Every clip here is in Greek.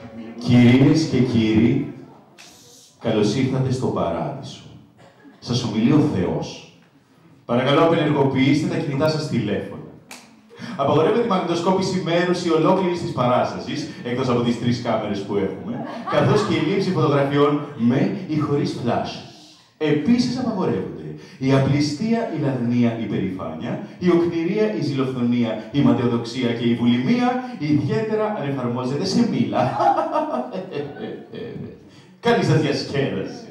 Κυρίες και κύριοι, καλώς ήρθατε στο παράδεισο. Σας ομιλεί ο Θεός. Παρακαλώ, απενεργοποιήστε τα κινητά σας τηλέφωνα. Απαγορεύεται η μαγνητοσκόπηση μέρους ή ολόκληρης της παράστασης, εκτός από τις 3 κάμερες που έχουμε, καθώς και η λήψη φωτογραφιών με ή χωρίς φλάσ. Επίσης απαγορεύονται η απληστία, η λαδνία, η περηφάνεια, η οκνηρία, η ζηλοφθονία, η ματαιοδοξία και η βουλημία, ιδιαίτερα αν εφαρμόζεται σε μήλα. Καλή σας διασκέδαση.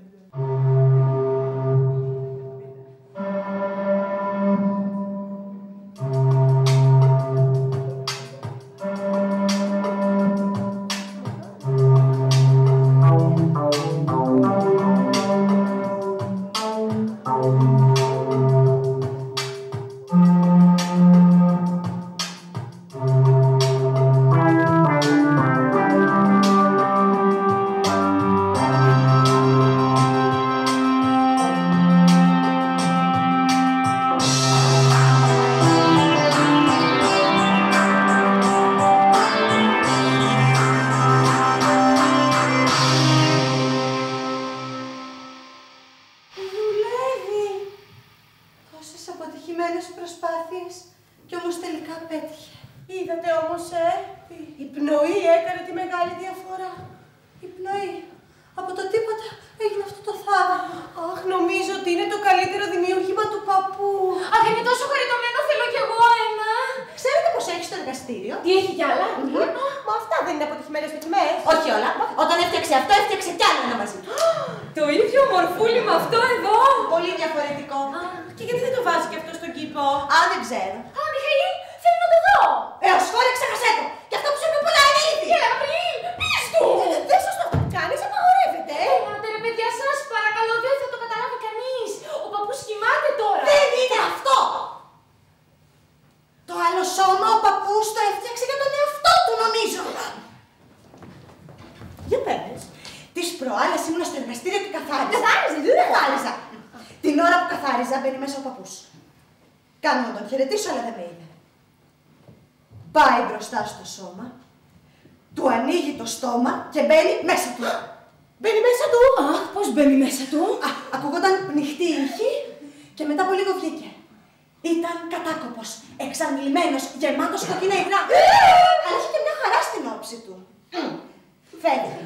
Στο σώμα, του ανοίγει το στόμα και μπαίνει μέσα του. Μπαίνει μέσα του! Αχ, πώς μπαίνει μέσα του! Ακούγονταν πνιχτή ήχη και μετά από λίγο βγήκε. Ήταν κατάκοπος, εξαντλημένος, γεμάτος κοκκίνα υγρά. Αλλά είχε και μια χαρά στην όψη του. Φεύγει.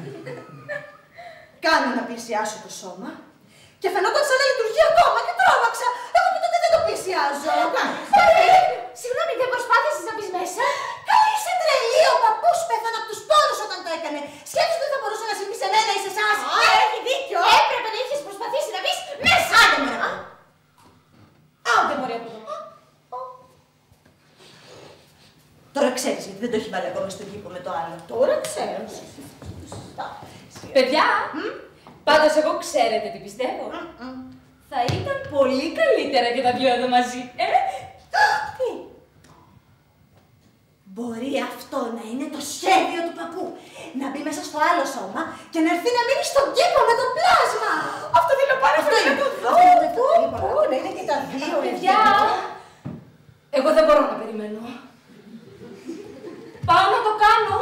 Κάνω να πλησιάσω το σώμα και φαινόταν σαν να λειτουργεί ακόμα και τρόμαξα. Εγώ με τότε δεν το πλησιάζω. Συγγνώμη, δεν προσπάθησες να μπεις μέσα? Καλή, είσαι τρελή, ο παππούς πέθανε από τους πόνους όταν το έκανε. Σκέψου ότι θα μπορούσε να συμβεί σε μένα ή σε εσάς. Έχει δίκιο. Έπρεπε να είχες προσπαθήσει να μπεις μέσα. Άντε μωρέ. Άντε μωρέ από εδώ. Τώρα ξέρεις γιατί δεν το έχει βάλει ακόμα στον κήπο με το άλλο. Τώρα ξέρω. Παιδιά, πάντως εγώ ξέρετε τι πιστεύω. Θα ήταν πολύ καλύτερα και τα δυο εδώ μαζί. Τι? Μπορεί αυτό να είναι το σχέδιο του παππού. Να μπει μέσα στο άλλο σώμα και να έρθει να μείνει στον κήπο με το πλάσμα. Αυτό θέλω πάρα πολύ να το δω. Πού, να είναι και τα δύο. Παιδιά, εγώ δεν μπορώ να περιμένω. Πάω να το κάνω.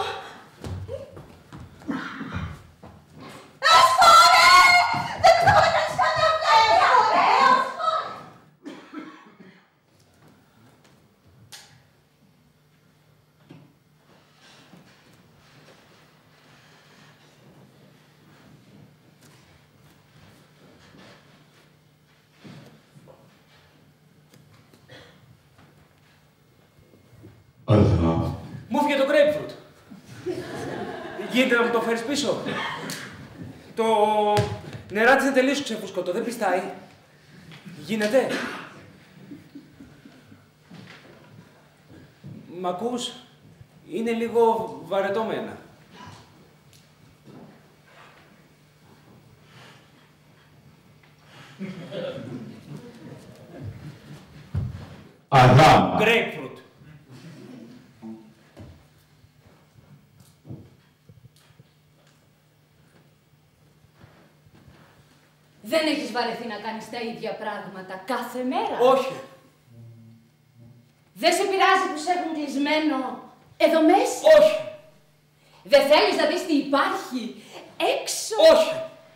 Ασφάλε! Δεν πιστεύω να κάνεις κάτι αυτά. Ωραίος. Μου έφυγε το grapefruit. Γίνεται να μου το φέρεις πίσω? Το νερά της είναι τελείως ξεφουσκωτό, δεν πιστάει. Γίνεται? Μ' ακούς? Είναι λίγο βαρετωμένα. Αδάμ. Grapefruit. Δεν έχεις βαρεθεί να κάνεις τα ίδια πράγματα κάθε μέρα? Όχι. Δεν σε πειράζει που σε έχουν κλεισμένο εδώ μέσα? Όχι. Δεν θέλεις να δεις τι υπάρχει έξω? Όχι.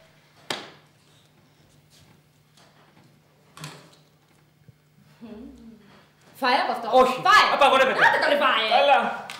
Φάε από αυτό. Όχι. Φάε. Απαγορεύεται. Άντε το ρεβάε. Καλά.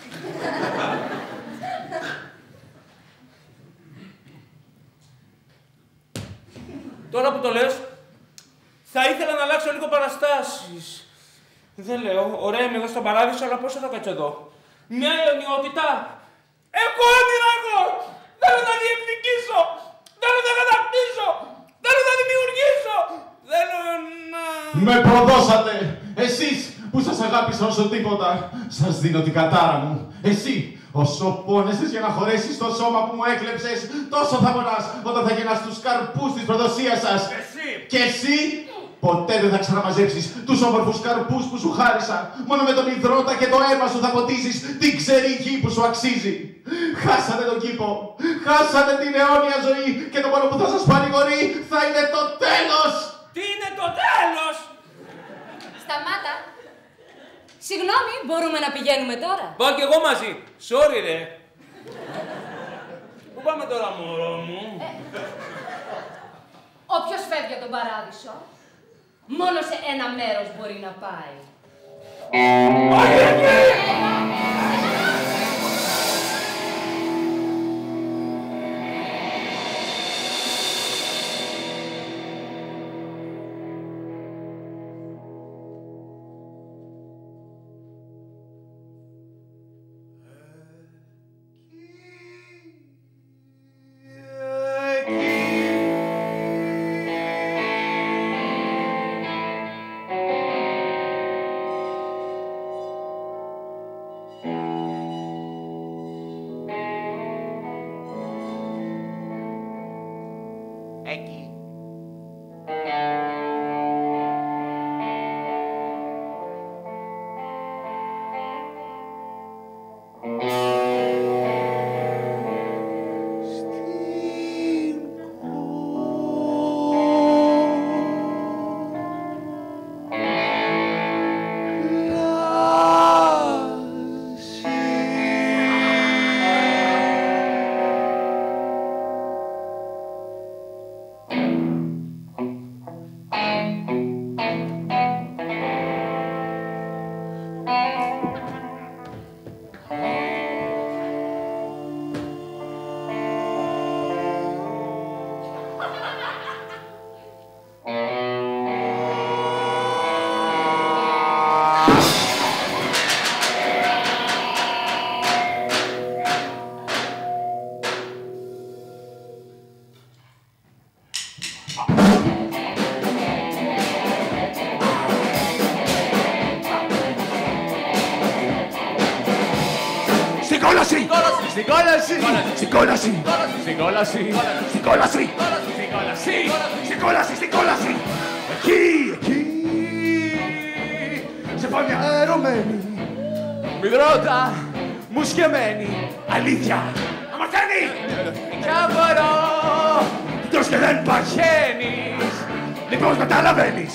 Τώρα που το λες, θα ήθελα να αλλάξω λίγο παραστάσεις. Δεν λέω, ωραία είμαι εδώ στον παράδεισο, αλλά πόσο θα κάτσω εδώ. Μια αιωνιότητα. Έχω όνειρα εγώ! Θέλω να διεκδικήσω! Θέλω να κατακτήσω! Θέλω να δημιουργήσω! Θέλω να... Με προδώσατε! Εσείς που σας αγάπησα όσο τίποτα, σας δίνω την κατάρα μου. Εσύ, όσο πόνεσες για να χωρέσεις το σώμα που μου έκλεψες, τόσο θα πονάς όταν θα γεννάς τους καρπούς της προδοσίας σας. Εσύ! Και εσύ, ποτέ δεν θα ξαναμαζέψεις τους όμορφους καρπούς που σου χάρισα. Μόνο με τον υδρότα και το αίμα σου θα ποτίσεις την ξερή γη που σου αξίζει. Χάσατε τον κήπο, χάσατε την αιώνια ζωή και το μόνο που θα σας παρηγορεί θα είναι το τέλος. Τι είναι το τέλος! Σταμάτα. Συγγνώμη, μπορούμε να πηγαίνουμε τώρα? Πάω κι εγώ μαζί. Sorry ρε. Πού πάμε τώρα, μωρό μου? Όποιος φεύγει από τον παράδεισο, μόνο σε ένα μέρος μπορεί να πάει. Εκεί. Στην κόλαση! Στην κόλαση! Στην κόλαση! Στην κόλαση! Στην κόλαση! Στην κόλαση! Στην κόλαση! Εκεί! Σε πάω μια ερωμένη, μυδρώτα, μουσκεμένη, αλήθεια! Αμαρτάνει! Κι απορώ, τρως και δεν παχαίνεις, λοιπόν καταλαβαίνεις.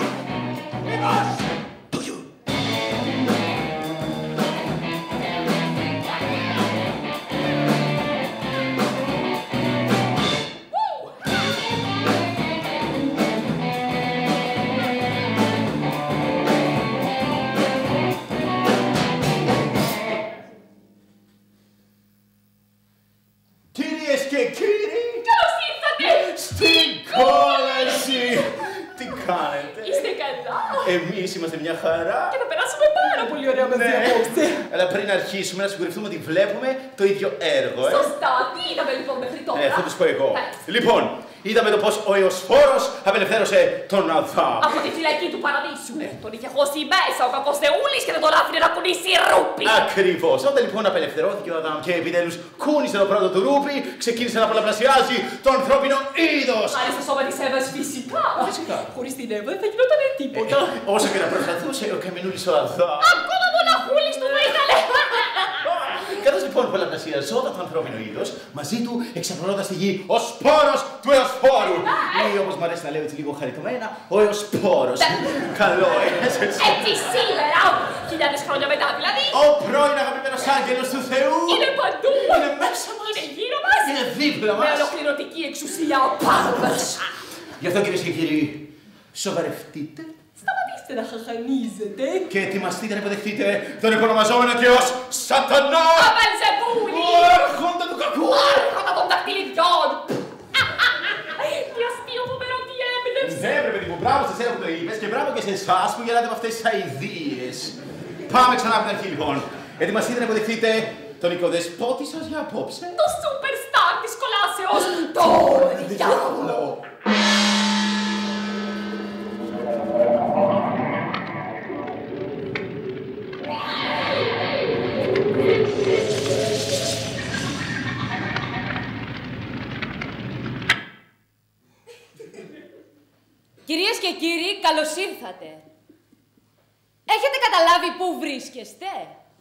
Κυρίες και κύριοι, Καλώς ήρθατε! στην κόλαση! Τι κάνετε? Είστε καλά? Εμείς είμαστε μια χαρά. Και θα περάσουμε πάρα πολύ ωραία μαζί Ναι. απόψε. Αλλά πριν αρχίσουμε να σιγουρευτούμε ότι βλέπουμε το ίδιο έργο, Σωστά, τι είδαμε λοιπόν μέχρι τώρα? Θα τους πω εγώ. Πες. Λοιπόν, είδαμε το πώς ο Εωσφόρος απελευθέρωσε τον Αδάμ. Από τη φυλακή του παραδείσου. Τον είχε χώσει μέσα ο κακός Θεούλης και δεν τον άφηνε να κουνήσει ρούπι. Ακριβώς. Όταν λοιπόν απελευθερώθηκε ο Αδάμ και επιτέλους κούνησε το πρώτο του ρούπι, ξεκίνησε να πολλαπλασιάζει το ανθρώπινο είδος. Άρα στο σώμα της Εύας φυσικά. Φυσικά. Χωρίς την Εύα δεν θα γινόταν τίποτα. Όσο και να προσπαθούσε ο καμενούλης ο Αδάμ. Ακόμα μοναχούλης του θα ήθελε. Καθώς λοιπόν πολλαπλασιαζόταν το ανθρώπινο είδος, μαζί του εξαπλώνονταν στη γη ο σπόρος του Εωσφόρου. Ή όπως μου αρέσει να λέω έτσι λίγο χαριτωμένα, ο Εωσπόρος. Καλό, έτσι. Έτσι σήμερα, χιλιάδες χρόνια μετά δηλαδή, Ο πρώην αγαπημένος άγγελος του Θεού. είναι παντού. Είναι δίπλα μας. Με ολοκληρωτική εξουσία ο Πάρβας. Γι' αυτό κυρίες και κύριοι, σοβαρευτείτε. Σταματήστε να χαχανίζετε. Και ετοιμαστείτε να υποδεχτείτε τον επωνομαζόμενο και ως Σατανά! Βελζεβούλη! Ο άρχοντα του κακού! Άρχοντα των δακτυλιδιών! Τι αστείο φοβερό, τι έμπνευση! Ναι, ρε παιδί μου, μπράβο σε εσένα που το είπες και μπράβο και σε εσάς που γελάτε με αυτές τις αηδίες. Πάμε ξανά από την αρχή λοιπόν. Ετοιμαστείτε να υποδεχτείτε τον οικοδεσπότη σας για απόψε. Το σούπερ στάρ της κολάσεως, το διάβολο! Κυρίες και κύριοι, καλώς ήρθατε. Έχετε καταλάβει πού βρίσκεστε?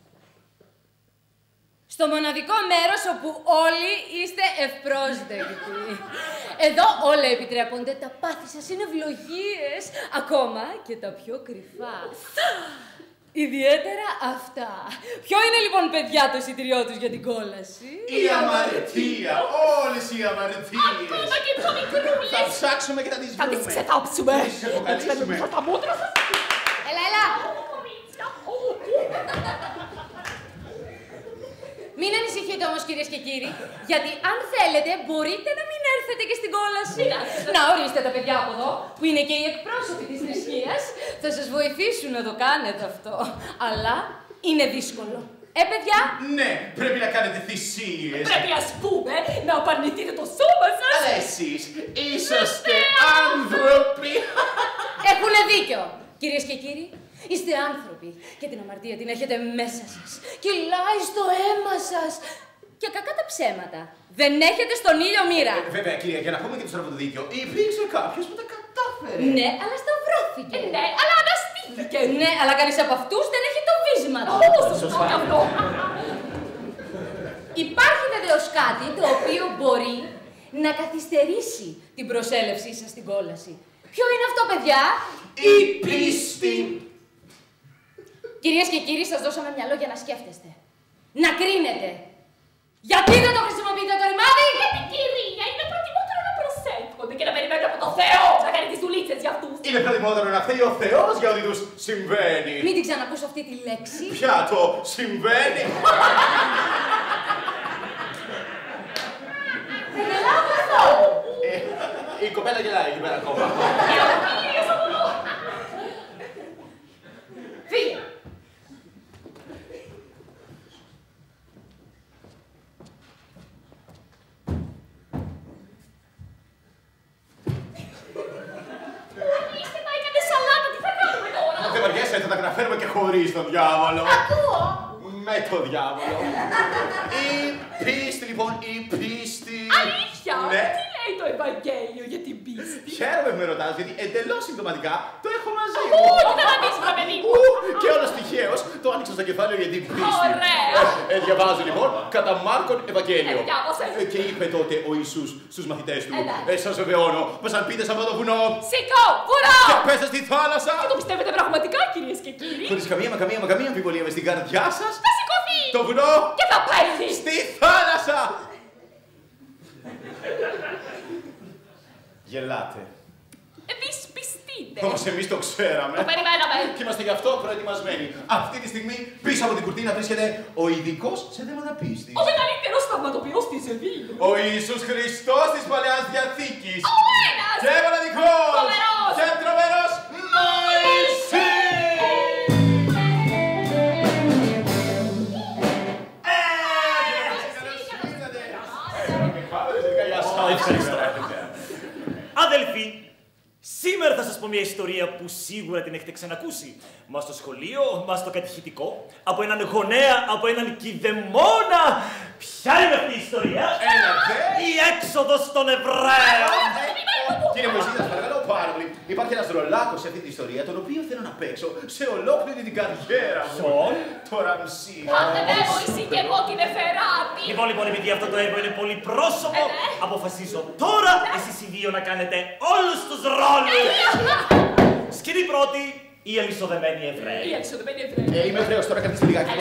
Στο μοναδικό μέρος όπου όλοι είστε ευπρόσδεκτοι. Εδώ όλα επιτρέπονται, τα πάθη σας είναι ευλογίες, ακόμα και τα πιο κρυφά. Ιδιαίτερα αυτά. Ποιο είναι λοιπόν, παιδιά, το εισιτηριό τους για την κόλαση? Η αμαρτία, όλες οι αμαρτίες. Ακόμα και πιο μικρούλες. Θα ψάξουμε και θα τις βρούμε. Θα τις ξετάψουμε. Θα τις αποκαλύψουμε. Τα μούτρα σας. Έλα, έλα. Μην ανησυχείτε όμως, κυρίες και κύριοι, γιατί αν θέλετε μπορείτε να μην έρθετε και στην κόλαση. Να ορίστε τα παιδιά από εδώ, που είναι και οι εκπρόσωποι της θρησκείας. Θα σας βοηθήσουν να το κάνετε αυτό. Αλλά είναι δύσκολο. Παιδιά! Ναι, πρέπει να κάνετε θυσίες. Πρέπει, ας πούμε, να απαρνηθείτε το σώμα σας. Αλλά εσείς είσαστε άνθρωποι. Έχουνε δίκιο, κυρίες και κύριοι. Είστε άνθρωποι και την αμαρτία την έχετε μέσα σας. Κυλάει στο αίμα σας. Και κακά τα ψέματα. Δεν έχετε στον ήλιο μοίρα. Βέβαια, κυρία, για να πούμε και το στραβό το δίκιο, υπήρξε κάποιος που τα κατάφερε. Ναι, αλλά σταυρώθηκε. Ναι, αλλά αναστήθηκε. Ναι, αλλά κανείς από αυτούς δεν έχει το βίσμα του. Σωστά. Υπάρχει βεβαίως κάτι το οποίο μπορεί να καθυστερήσει την προσέλευσή σας στην κόλαση. Ποιο είναι αυτό, παιδιά? Η πίστη. Κυρίες και κύριοι, σας δώσαμε μυαλό για να σκέφτεστε. Να κρίνετε. Γιατί δεν το χρησιμοποιείτε το ρημάδι? Γιατί, κυρία, είναι προτιμότερο να προσεύχονται και να περιμένουν από το Θεό να κάνει τις δουλίτσες για αυτούς. Είναι προτιμότερο να θέλει ο Θεός για ό,τι τους συμβαίνει. Μην την ξανακούσω αυτή τη λέξη. Πια το συμβαίνει. Δεν γελάω καθόλου. Η κοπέλα γελάει εκεί πέρα ακόμα. Φύγε. Δεν βαριέσαι, θα τα καταφέρουμε και χωρίς τον διάβολο. Ακούω. Με τον διάβολο. Η πίστη, λοιπόν, η πίστη. Αλήθεια. Ναι. Τι λέει το Ευαγγέλιο για την πίστη? Χαίρομαι που με ρωτάς, γιατί εντελώς συμπτωματικά το έχω μαζί μου. Τι θα δεις, βρε παιδί μου. Και όλος τυχαίως το άνοιξα στο κεφάλαιο για την πίστη. Ωραία. Διαβάζω λοιπόν κατά Μάρκον Ευαγγέλιο. Διάβασε. Και είπε τότε ο Ιησούς στους μαθητές του: Εντάξει. Σας βεβαιώνω, πως αν πείτε σε αυτό το βουνό Σηκώ, βουρά. και πέστε στη θάλασσα. Το πιστεύετε πραγματικά, κυρίες και κύριοι? Χωρίς καμία αμφιβολία μες στην καρδιά σας, Θα σηκωθεί το βουνό και θα πέσει στη θάλασσα. Γελάτε. Δυσπιστείτε. Όμως εμείς το ξέραμε. Το περιμέναμε. Και είμαστε γι' αυτό προετοιμασμένοι. Αυτή τη στιγμή πίσω από την κουρτίνα βρίσκεται ο ειδικός σε θέματα πίστης. Ο μεγαλύτερος θαυματοποιός της Ελλήνης. Ο Ιησούς Χριστός της Παλαιάς Διαθήκης. Ο ένας. Και μοναδικός. Τρομερός. Και τρομερός Μωυσής. Αδελφοί, σήμερα θα σας πω μια ιστορία που σίγουρα την έχετε ξανακούσει. Μα στο σχολείο, μα στο κατηχητικό, από έναν γονέα, από έναν κηδεμόνα. Ποια είναι αυτή η ιστορία? Η έξοδος των Εβραίων. Κύριε Μωυσή, σας παρακαλώ πάρα πολύ. Υπάρχει ένας ρολάκος σε αυτή την ιστορία, τον οποίο θέλω να παίξω σε ολόκληρη την καριέρα μου. Το Ραμσί. Άντε με Μωυσή και εγώ την Εφεράτη. Λοιπόν, επειδή αυτό το έργο είναι πολύ πρόσωπο, αποφασίζω τώρα εσείς οι δύο να κάνετε όλους τους ρόλους. Σκηνή πρώτη, οι αλυσοδεμένοι Εβραίοι. Οι αλυσοδεμένοι Εβραίοι. Είμαι Εβραίος, τώρα καθίστε λιγάκι.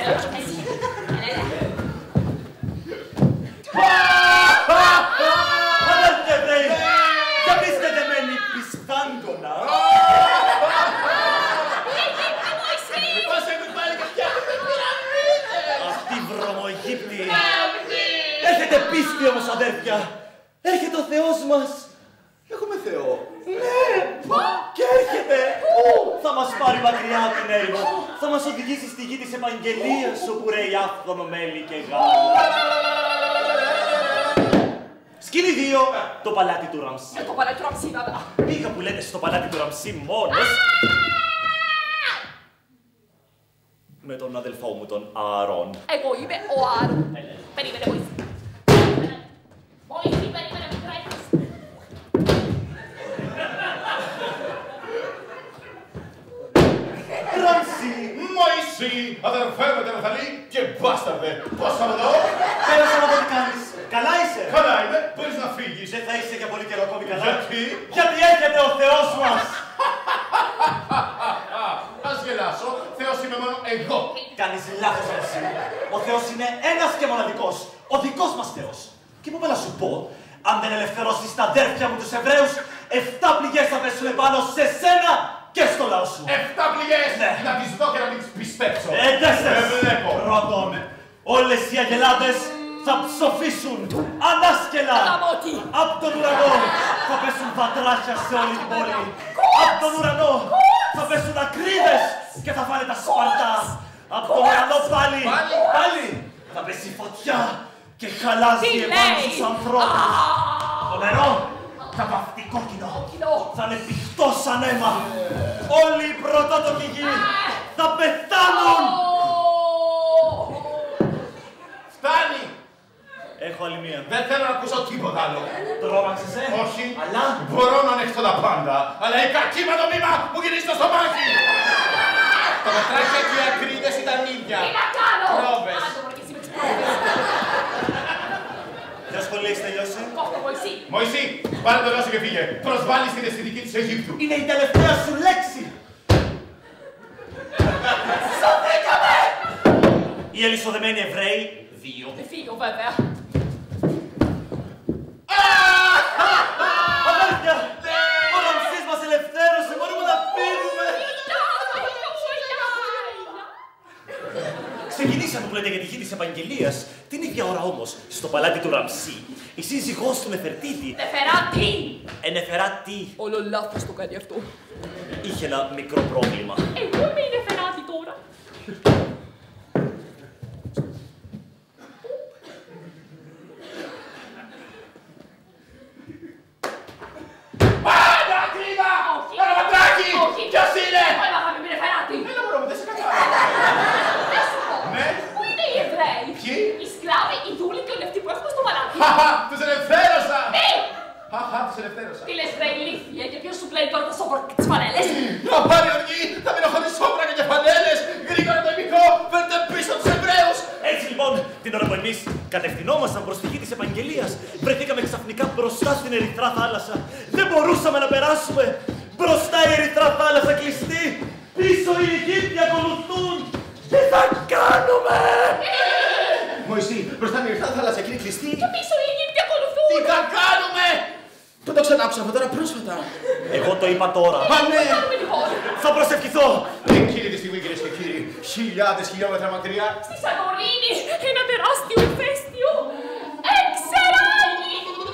Αιγύπτιοι. Έρχεται πίστη όμως, αδέρφια. Έρχεται ο Θεός μας. Έχουμε Θεό. Ναι, και έρχεται. Θα μας πάρει μακριά από την έρημο. Θα μας οδηγήσει στη γη της Ευαγγελίας, όπου ρέει άφθονο μέλι και γάλα. Σκηνή 2, το παλάτι του Ραμσί. Το παλάτι του Ραμσί, βέβαια. Πήγα που λέτε στο παλάτι του Ραμσί μόνος. Με τον αδελφό μου, τον Ααρών. Εγώ είμαι ο Άρων. Περίμενε, Μωυσή. Μωυσή, περίμενε, μου τρέχεις. Ραμσί! Μωυσή, αδερφέ με Νεφθαλή και μπάσταρδε. Πώς θα δω. Πέρασα να δω τι κάνεις. Καλά είσαι. Καλά είμαι, μπορείς να φύγεις. Δεν θα είσαι για πολύ καιρό ακόμη καλά. Γιατί? Γιατί έρχεται ο Θεός μας. Ας γελάσω, Θεός είμαι μόνο εγώ. Κάνεις λάθος, Ραμσί. Ο Θεός είναι ένας και μοναδικός. Ο δικός μας Θεός. Και μου να σου πω, αν δεν ελευθερώσεις τα αδέρφια μου τους Εβραίους, 7 πληγές θα πέσουν πάνω σε σένα και στο λαό σου. 7 πληγές! Ναι. Να τις δω και να μην τις πιστέψω. Εντέστες! Βλέπω. Πρώτον, όλες οι αγελάδες θα ψοφήσουν ανάσκελα Γαμώτη. από τον ουρανό. Θα πέσουν βατράχια σε όλη την πόλη. Από τον ουρανό θα πέσουν ακρίδες και θα βάλει τα σπαρτά. Από τον ουρανό πάλι θα πέσει φωτιά και χαλάζει Τι επάνω λέει? στους ανθρώπους. Το νερό θα βαφτεί κόκκινο. Θα είναι πηχτό σαν αίμα. Όλοι οι πρωτότοκοι γη θα πεθάνουν. Φτάνει! Έχω άλλη μία. Δεν θέλω να ακούσω τίποτα άλλο. Τρόμαξες, Όχι. Αλλά Μπορώ να ανέχω τα πάντα, αλλά η κακή μαδομήμα μου γυρίζει στο στομάχι. Τα μετράκια και οι ακρίδες ήταν ίδια. Τι να κάνω! Πρόβες. Άντε, μωρέ, και εσύ με τις πρόβες. ποια σχολή έχεις τελειώσει? Κόφτω, Μωυσή. Μωυσή, πάρε το δρόσο και φύγε. Προσβάλλεις την αισθητική της Αιγύπτου. Είναι η τελευταία σου λέξη. Σωθήκαμε! Οι ελισσοδεμένοι Εβραίοι, 2. Δεν φύγω, βέβαια. Αδέρφια, ο Ραμσής μας ελευθέρωσε, μπορούμε να φύγουμε. Ξεκινήσαμε που λέτε για τη γη της Ευαγγελίας. Την ίδια ώρα όμως, στο παλάτι του Ραμσί, η σύζυγός του Νεφερτίτη, Νεφεράτη! Νεφεράτη, Όλο λάθος το κάνει αυτό. είχε ένα μικρό πρόβλημα. Εγώ είμαι η Νεφεράτη τώρα. Πάντα ακρίδα! Όχι. Ένα πατράκι! Όχι. Ποιος είναι? Εγώ έμαθα με Νεφεράτη. Έλα μπορώ, δεν σε κατάλαβα. Να σου πω. Ναι. Πού είναι οι Εβραίοι? Ποιοι? Οι σκλάβοι, οι δούλοι και όλοι αυτοί που έχουμε στο παλάτι. Χαχα, τους ελευθέρωσα! Τι! Χαχα, τους ελευθέρωσα. Τι λες, βρε ηλίθιε, και ποιος σου πλέει τώρα τα σόβρα και τις φανέλες? Να πάρει οργή, θα μείνω χωρίς όπρα και κεφαλέλες. Γρήγορα το ημικό, φέρτε πίσω τους Εβραίους. Έτσι λοιπόν, την ώρα που εμείς κατευθυνόμασταν προς τη γη της Ευαγγελίας, βρεθήκαμε ξαφνικά μπροστά στην Ερυθρά θάλασσα. Δεν μπορούσαμε να περάσουμε. Μπροστά η Ερυθρά θάλασσα κλειστή. Πίσω οι Αιγύπτιοι ακολουθούν. Τι θα κάνουμε? Μωυσή, μπροστά η Ερυθρά θάλασσα και είναι κλειστή. Και πίσω οι Αιγύπτιοι ακολουθούν. Τι θα κάνουμε! Το ξανάκουσα από τώρα πρόσφατα. Εγώ το είπα τώρα. Μα ναι! Τι κάνουμε λοιπόν? Θα προσευχηθώ. Εκείνη τη στιγμή, κυρίες και κύριοι, χιλιάδες χιλιόμετρα μακριά, Στη Σαντορίνη, ένα τεράστιο ηφαίστειο. Εξεράγει!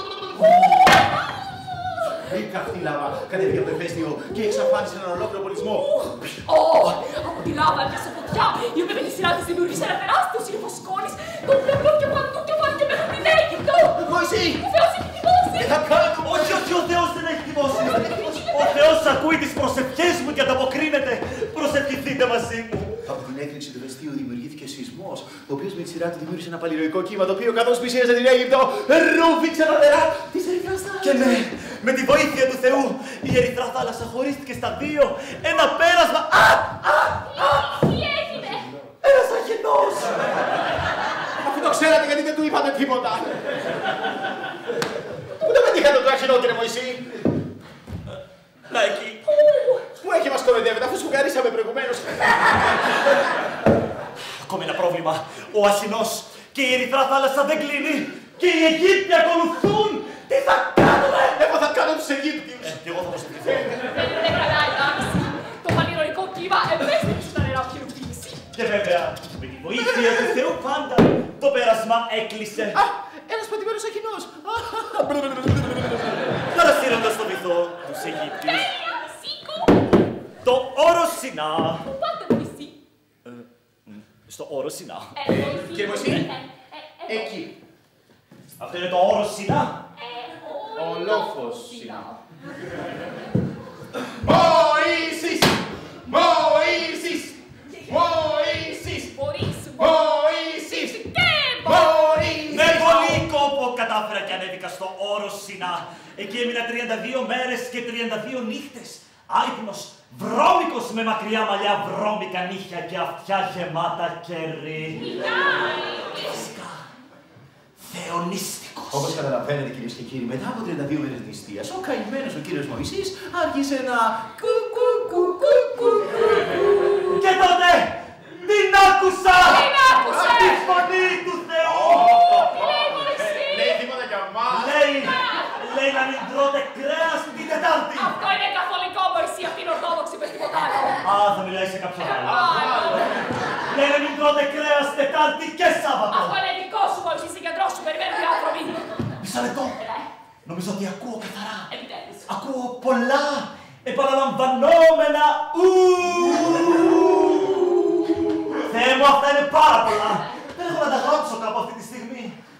βρήκα αυτή η λάβα, κατέβηκε από το ηφαίστειο και εξαφάνισε έναν ολόκληρο πολιτισμό. Από τη λάβα έπιασε φωτιά, η οποία με τη σειρά της δημιούργησε ένα τεράστιο σύλλογο σκόνης, το οποίο πλώκε παντού και πάλι και μέχρι την Αίγυπτο. Μωυσή! Ο Θεός έχει τιμώσει! Τι θα κάνουμε! Όχι, όχι, ο Θεός δεν έχει τιμώσει. Ο Θεός ακούει τις προσευχές μου και ανταποκρίνεται. Προσευχηθείτε μαζί μου. Από την έκρηξη του ηφαιστείου δημιουργήθηκε σεισμός, ο οποίος με τη σειρά του δημιούργησε ένα παλιροϊκό κύμα, το οποίο καθώς πλησίαζε την Αίγυπτο, ρούφηξε τα νερά της Ερυθράς θάλασσας. Και ναι, με τη βοήθεια του Θεού, η Ερυθρά θάλασσα χωρίστηκε στα δύο. Ένα πέρασμα. Τι έγινε! Ένας αγενός. Αφού το ξέρατε, γιατί δεν του είπατε τίποτα. Πού το πετύχατε το άξινό, κύριε Μωυσή? Να εκεί. Πού έχει μας κοροϊδεύετε, αφού σφουγγαρίσαμε προηγουμένως. Ακόμη ένα πρόβλημα. Ο Ασινός και η Ερυθρά θάλασσα δεν κλείνει. Και οι Αιγύπτιοι ακολουθούν. Τι θα κάνουμε? Εγώ θα κάνω τους Αιγύπτιους. Και εγώ θα προσευχηθώ. Δεν είναι καλά, εντάξει. Το παλιροϊκό κύμα ευαίσθητο στα νερά που χειροποίηση. Και βέβαια, με τη βοήθεια του Θεού πάντα Το πέρασμα έκλεισε. Ένας πατημένος αχινός. Παρασύροντας στο βυθό τους Αιγύπτιους. Το όρο Σινά. Στο όρο Σινά. Κύριε Μωυσή, εκεί. Αυτό είναι το όρο Σινά. Ο λόφος Σινά. Μωυσής! Μωυσής! Μωυσής! Μωυσής! Με πολύ κόπο κατάφερα και ανέβηκα στο όρο Σινά. Εκεί έμεινα 32 μέρες και 32 νύχτες. Άϊπνος, βρώμικος με μακριά μαλλιά, βρώμικα νύχια και αυτιά γεμάτα κερί. Φυσικά, θεονίστικος. Όπως καταλαβαίνετε, κυρίες και κύριοι, μετά από 32 μέρες νηστείας, ο καημένος ο κύριος Μωυσής άρχισε να Και τότε την άκουσα! Τη φωνή του Θεού! λέει τίποτα για μας. Λέει να μην τρώτε κρέας την Τετάρτη! Αυτό είναι καθολικό, Μωυσή, αυτή είναι ορθόδοξη, πες τίποτα άλλο. Α, θα μιλάει σε κάποιον άλλο. Λέει να μην τρώτε κρέας Τετάρτη και Σάββατο! Αυτό είναι δικό σου, Μωυσή, συγκεντρώσου, περιμένουν οι άνθρωποι. Μισό λεπτό. Νομίζω ότι ακούω καθαρά. Επιτέλους. Ακούω πολλά επαναλαμβανόμενα ου. Θεέ μου, αυτά είναι πάρα πολλά. Δεν έχω να τα γράψω κάπου αυτή τη στιγμή.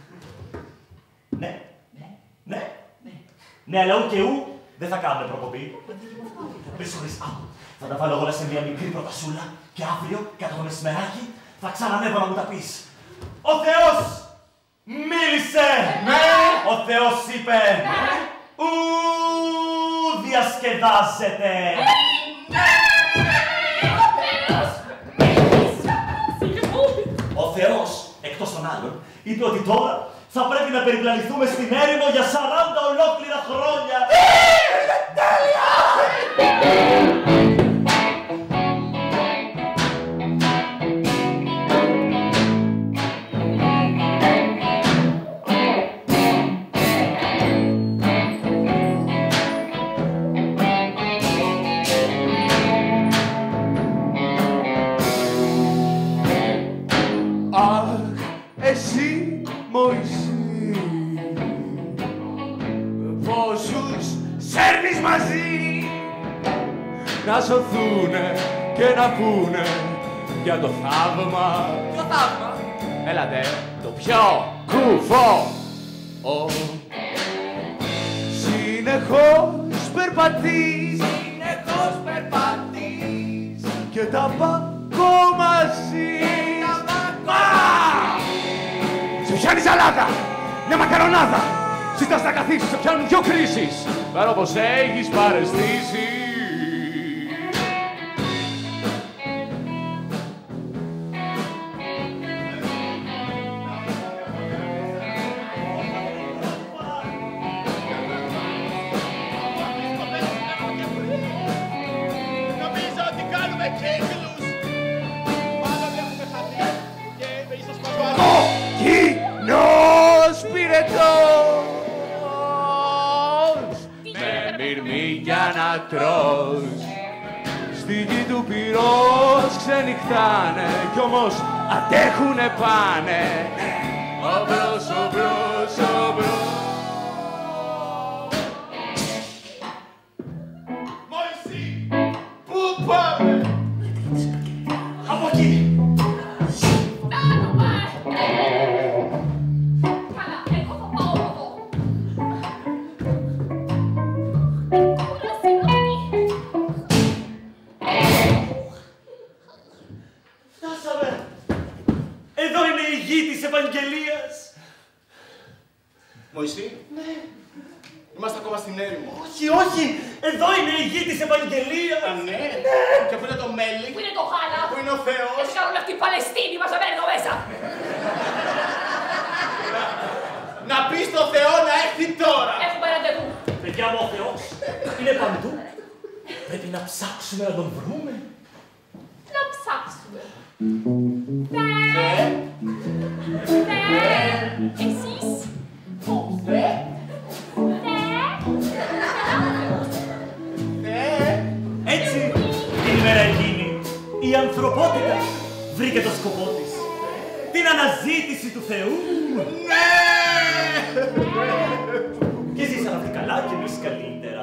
Ναι, αλλά ου και ου δεν θα κάνουμε προκοπή. Βρίσκοντας, θα τα βάλω όλα σε μια μικρή προτασούλα και αύριο, κατά το μεσημεράκι, θα ξανανεύω να μου τα πεις. Ο Θεός μίλησε! Ναι! Ο Θεός είπε! Ου διασκεδάζεται! Ο Θεός, εκτός των άλλων, είπε ότι τώρα θα πρέπει να περιπλανηθούμε στην έρημο για 40 ολόκληρα χρόνια. Τέλεια! Εσύ, Μωυσή, πόσους σέρνεις μαζί να σωθούνε και να πούνε για το θαύμα. Ποιο θαύμα? Έλατε, το πιο κουφό. Συνεχώς περπατείς και τα πακό μαζί. Σε πιάνει ζαλάτα, μια μακαρονάδα. Ζητάς να καθίσεις, σε πιάνουν δυο κρίσεις. Παρά όπως έχεις παρεστήσει. Νομίζω ότι κάνουμε κύκλους. Μάλλον έχουμε χαθεί και ίσως μας βάλουν. Κοκκινός πυρετός με μυρμήγκια να τρως. Στη γη του πυρός ξενυχτάνε κι όμως αντέχουνε πάνε. Ομπρός, ομπρός, ομπρός. Μωυσή, πού πάμε? Από εκεί! Καλά, εγώ θα πάω από εδώ. Φτάσαμε! Εδώ είναι η γη της Ευαγγελίας! Μωυσή, ναι. Είμαστε ακόμα στην έρημο. Όχι! Εδώ είναι η γη της Ευαγγελίας! Α, ναι. Και πού είναι το μέλι? Πού είναι το γάλα? Πού είναι ο Θεός? Γιατί κάνουν αυτή η Παλαιστίνη μαζεμένη εδώ μέσα. Να πεις στο Θεό να έρθει τώρα. Έχουμε ραντεβού. Παιδιά μου, ο Θεός είναι παντού. Πρέπει να ψάξουμε να τον βρούμε. Να ψάξουμε. Εσείς. Έτσι, την ημέρα εκείνη, η ανθρωπότητα βρήκε το σκοπό της. την αναζήτηση του Θεού. Ναι! Και ζήσαν αυτοί καλά και εμείς καλύτερα.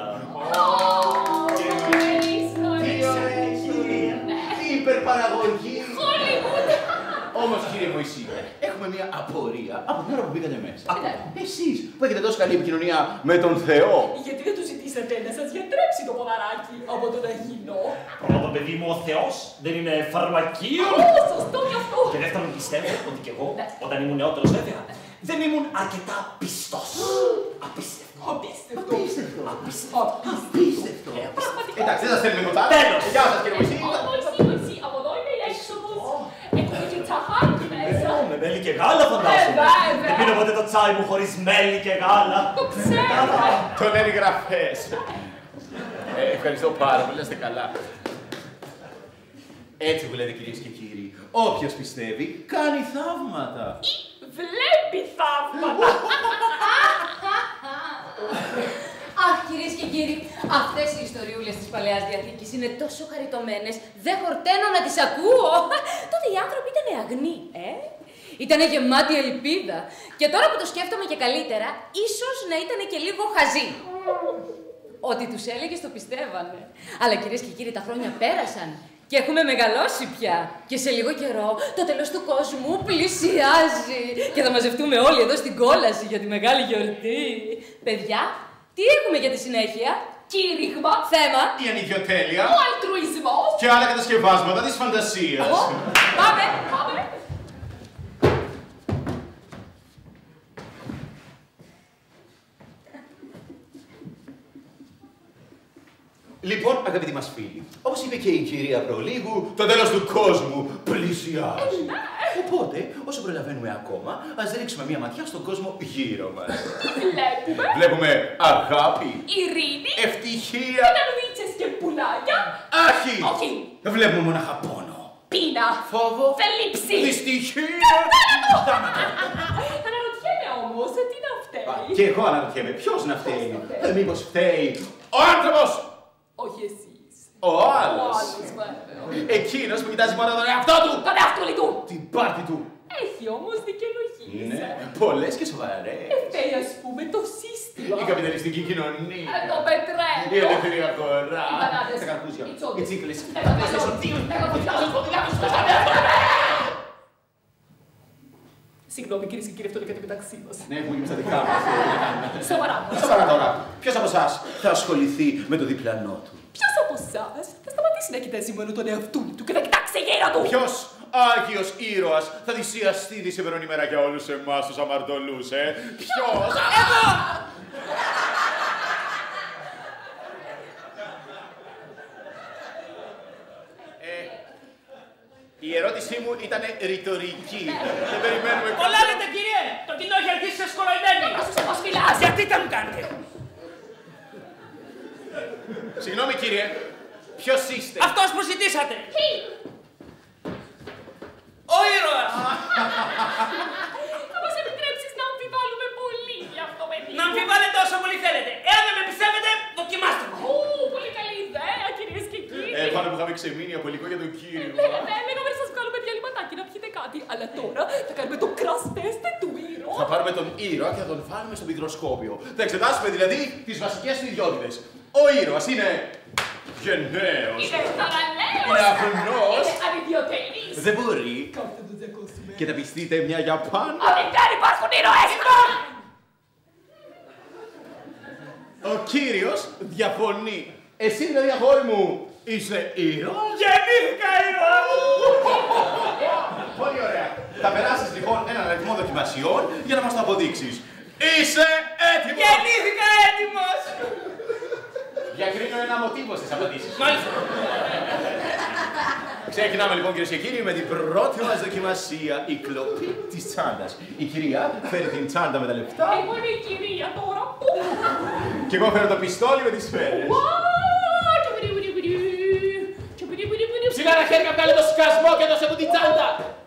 Τι υπερπαραγωγή! Όμως, κύριε Μωυσή, έχουμε μια απορία από την ώρα που μπήκατε μέσα. Εσείς που έχετε τόσο καλή επικοινωνία με τον Θεό. Γιατί δεν του ζητήσατε να σας γιατρέψει το ποδαράκι από τον Αγινό? Πρώτον, παιδί μου, ο Θεός δεν είναι φαρμακείο. Σωστό κι αυτό. Και δεύτερον, πιστεύω ότι κι εγώ, όταν ήμουν νεότερος βέβαια, δεν ήμουν αρκετά πιστός. Απίστευτο. Απίστευτο. Εντάξει, δεν σας θέλουμε ποτέ. Τέλος. Γεια σας, κύριε Μωυσή. Μωυσή, από εδώ είναι η έξοδος. Έχουμε και τσαχάκι μέσα. Με μέλι και γάλα φαντάζομαι. Βέβαια. Δεν πίνω ποτέ το τσάι μου χωρίς μέλι και γάλα. Το ξέρω. Το λένε οι γραφές. Ευχαριστώ πάρα πολύ, να είστε καλά. Έτσι που λέτε, κυρίες και κύριοι, όποιος πιστεύει κάνει θαύματα. Βλέπει θαύματα. Αχ, κυρίες και κύριοι, αυτές οι ιστοριούλες της Παλαιάς Διαθήκης είναι τόσο χαριτωμένες, δεν χορταίνω να τις ακούω. Τότε οι άνθρωποι ήταν αγνοί, Ήτανε γεμάτοι ελπίδα. Και τώρα που το σκέφτομαι και καλύτερα, ίσως να ήταν και λίγο χαζοί. Ό,τι τους έλεγες το πιστεύανε. Αλλά κυρίες και κύριοι, τα χρόνια πέρασαν. Και έχουμε μεγαλώσει πια. Και σε λίγο καιρό το τέλος του κόσμου πλησιάζει. Και θα μαζευτούμε όλοι εδώ στην κόλαση για τη μεγάλη γιορτή. Παιδιά, τι έχουμε για τη συνέχεια? Κήρυγμα. Θέμα. Η ανιδιοτέλεια. Ο αλτρουισμός. Και άλλα κατασκευάσματα της φαντασίας. Πάμε. Λοιπόν, αγαπητοί μας φίλοι, όπως είπε και η κυρία προλίγου, το τέλος του κόσμου πλησιάζει. Οπότε, όσο προλαβαίνουμε ακόμα, ας ρίξουμε μια ματιά στον κόσμο γύρω μας. Τι βλέπουμε? Βλέπουμε αγάπη, Ειρήνη. ευτυχία. Κατανουδίτσες και πουλάκια. Άχι! Όχι. Βλέπουμε μονάχα πόνο, Πείνα. φόβο, Θλίψη. δυστυχία. Αναρωτιέμαι όμως, τι να φταίει? Και εγώ αναρωτιέμαι, ποιος να φταίει? Μήπως φταίει ο άνθρωπος? Όχι εσείς. Ο Ο άλλος. άλλος, βέβαια. Εκείνος που κοιτάζει μόνο τον εαυτό του. Τον εαυτούλη του. Την πάρτη του. Έχει όμως δικαιολογίες. Ναι, πολλές και σοβαρές. Φταίει, ας πούμε, το σύστημα. Η καπιταλιστική κοινωνία. Το πετρέλαιο. Η ελεύθερη αγορά. Οι μπανάνες. Τα καρπούζια. Οι τσόντες. Οι τσίκλες. Συγγνώμη, κυρίες και κύριοι, αυτό είναι κάτι μεταξύ μας. Ναι, έχουμε και στα δικά μας. Σοβαρά μας. Σοβαρά τώρα. Ποιος από εσάς θα ασχοληθεί με το διπλανό του? Ποιος από εσάς θα σταματήσει να κοιτάζει μόνο τον εαυτούλη του και θα κοιτάξει γύρω του? Ποιος Άγιος ήρωας θα θυσιαστεί τη σημερινή μέρα για όλους εμάς τους αμαρτωλούς, Ποιος? Εγώ! Η ερώτησή μου ήταν ρητορική. Δεν περιμένουμε Πολλά λέτε, κύριε! Το κοινό έχει αρχίσει σε σκολοϊδένει! Άσου πώς μιλάς! Γιατί τα μου κάνετε! Συγγνώμη, κύριε. Ποιος είστε? Αυτός που ζητήσατε! Ο ήρωας! Θα μας επιτρέψεις να αμφιβάλλουμε πολύ για αυτό, παιδί μου. Να αμφιβάλλετε όσο πολύ θέλετε. Εάν δεν με πιστεύετε, δοκιμάστε το. Πολύ καλή ιδέα, κυρίες και κύριοι. Πάνω που είχαμε ξεμείνει από υλικό για τον κύριο. Λέγαμε να σας βγάλουμε διαλυματάκι να πιείτε κάτι, αλλά τώρα θα κάνουμε το crash test του ήρωα. Θα πάρουμε τον ήρωα και θα τον βάλουμε στο μικροσκόπιο. Θα εξετάσουμε δηλαδή τις βασικές του ιδιότητες. Ο ήρωας είναι γενναίος. Είναι θαραλέος. Είναι αγνός. Είναι ανιδιοτελής. Δεν μπορεί. Κάπου το διακόσουμε. Και θα πιστείτε μια για πάντα. Αν δεν υπάρχουν ήρωες. Ο κύριος διαφωνεί. Εσύ δηλαδή, αγόρι μου, είσαι ήρωας? Γεννήθηκα ήρωα! Πολύ ωραία. Θα περάσεις λοιπόν έναν αριθμό δοκιμασιών για να μας το αποδείξεις. Είσαι έτοιμος! Γεννήθηκα έτοιμος! Διακρίνω ένα μοτίβο στις απαντήσεις. Μάλιστα. Ξεκινάμε λοιπόν, κυρίες και κύριοι, με την πρώτη μας δοκιμασία, η κλοπή της τσάντας. Η κυρία φέρει την τσάντα με τα λεφτά. Εγώ είναι η κυρία τώρα. Και εγώ φέρω το πιστόλι με τις σφαίρες. Ψηλά τα χέρια, βγάλε το σκασμό και δώσε μου την τσάντα.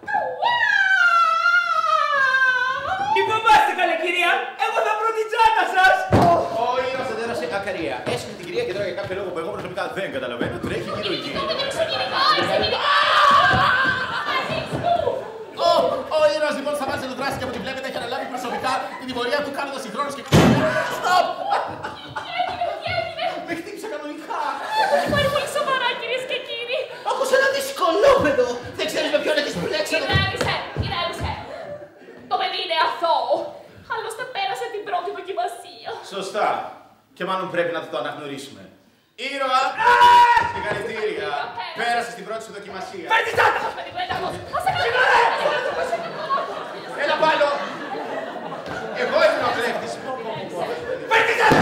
Μη φοβάστε, καλέ κυρία, εγώ θα βρω την τσάντα σας. Ο ήρωας αντέδρασε ακαρία. Έσχε την κυρία και τώρα για κάποιο λόγο που εγώ προσωπικά δεν καταλαβαίνω, τρέχει γύρω-γύρω. Ο κουράστηκε από τη βλέπετε, έχει αναλάβει προσωπικά την τιμωρία του κάνοντας συγχρόνως και... Στοπ! Με χτύπησε κανονικά. Έχει πάρει πολύ σοβαρά, κυρίες και κύριοι. Όπως ένα δυσκολόπεδο. Δεν ξέρεις με ποιον έχεις μπλέξει. Ηρέμησε. Το παιδί είναι αθώο. Άλλωστε πέρασε την πρώτη δοκιμασία. Σωστά. Και μάλλον πρέπει να το αναγνωρίσουμε. Ήρωα! Συγχαρητήρια! Πέρασε στην πρώτη σου δοκιμασία. Φέρνει τσάντα! Έλα πάνω! Εγώ ήμουν ο κλέφτης. Φέρνει τσάντα!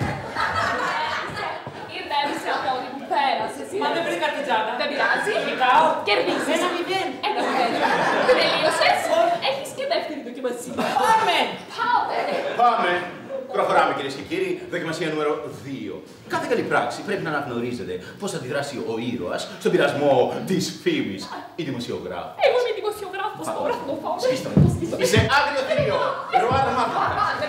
Ηρέμησε από ό,τι που πέρασες. Μα δεν βρήκα την τσάντα. Δεν πειράζει. Κοιτάω. Κερδίζεις. 1-0. Τελείωσες. Έχεις και δεύτερη δοκιμασία. Πάμε! Πάμε! Προχωράμε κυρίες και κύριοι, δοκιμασία νούμερο 2. Κάθε καλή πράξη πρέπει να αναγνωρίζετε πώς θα αντιδράσει ο ήρωας στον πειρασμό της φήμης. Η δημοσιογράφος. Εγώ είμαι δημοσιογράφος τώρα, θα το φάω. Σκίστε με. Είσαι άγριο θηρίο. Ροάνα μάθα.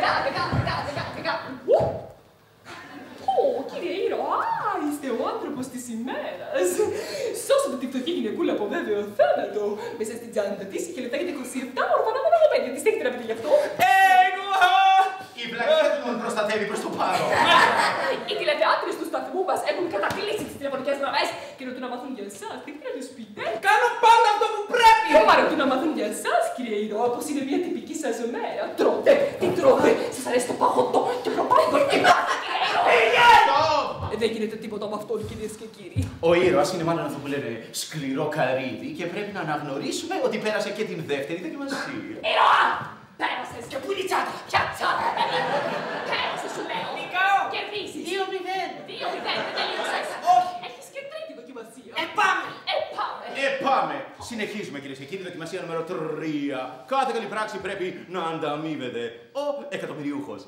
Κύριε ήρωα, είστε ο άνθρωπος της ημέρας. Σώσατε τη φτωχή γυναικούλα από βέβαιο θάνατο. Μέσα στην τσάντα της είχε λεπτά για 27 ορφανά μονογοπέδια. Τι έχετε να πείτε γι' αυτό? Εγώ! Η βλακία του τον προστατεύει προς το παρόν. Οι τηλεθεάτρες του σταθμού μας έχουν καταφύλιξει τις τηλεφωνικές γραμμές και ρωτούν να μάθουν για εσάς. Τι θέλετε να τους πείτε? Κάνω πάντα αυτό που πρέπει! Μα ρωτούν να μάθουν για εσάς, κύριε ήρωα, πως είναι μια τυπική σας μέρα. Τρώτε, τι τρώτε, σας αρέσει το παγωτό και προπάγω και πάντα, κύριε ήρωα. Δεν γίνεται τίποτα με αυτόν, κυρίες και κύριοι. Ο ήρωας είναι μάλλον αυτό που λένε σκληρό καρύδι και πρέπει να αναγνωρίσουμε ότι πέρασε και την δεύτερη δοκιμασία. Ήρωα! Πέρασες και πού είναι η τσάντα? Ποια τσάντα? Πέρασες, σου λέω. Νικάω. Κερδίζεις. 2-0. 2-0, δεν τελείωσες. Όχι. Έχεις και τρίτη δοκιμασία. Πάμε! Πάμε! Συνεχίζουμε κυρίες και κύριοι, δοκιμασία νούμερο 3. Κάθε καλή πράξη πρέπει να ανταμείβεται ο εκατομμυριούχος.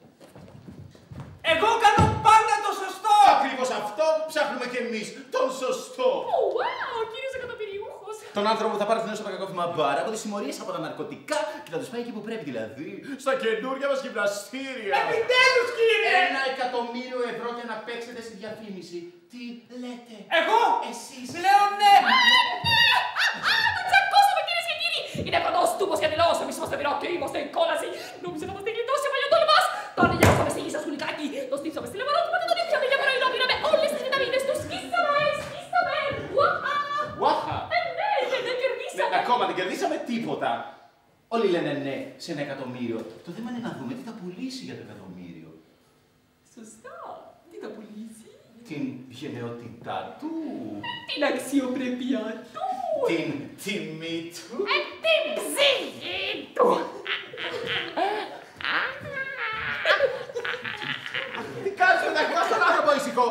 Εγώ κάνω πάντα το σωστό! Ακριβώς αυτό ψάχνουμε κι εμείς, τον σωστό. Wow, κύριος εκατομμυριούχος. Τον άνθρωπο που θα πάρει την όσο κακόφημα μπάρα από τις συμμορίες από τα ναρκωτικά και θα τους πάει εκεί που πρέπει, δηλαδή στα καινούργια μας γυμναστήρια. Επιτέλους, κύριε! 1.000.000 ευρώ για να παίξετε στη διαφήμιση. Τι λέτε? Εγώ! Εσείς. Λέω ναι! Το τσακώσαμε, κυρίες και κύριοι. Είναι κοντός τούμπος για δηλώσεις. Εμείς είμαστε πειρατοί, είμαστε η κόλαση. Νόμιζε να μας την γλιτώσει ο παλιωτόλ μας. Τον αγιάσαμε στη γη σας γουλικάκι. Το στύψαμε στη λεμονότυπα και τον ήπιαμε για πρωινό. Πήραμε όλες τις βιταμίνες του. Σκίσαμε. Βάχα! Ναι, κερδίσαμε. Ακόμα δεν κερδίσαμε τίποτα. Όλοι λένε ναι σε 1.000.000. Το θέμα είναι να δούμε τι θα πουλήσει για το 1.000.000. Σωστά. Τι θα πουλήσει? Την γενναιότητά του. Την αξιοπρέπειά του. Την τιμή του. Την ψυχή του. Τι κάνεις με τα χειρά στον άνθρωπο ήσυχο.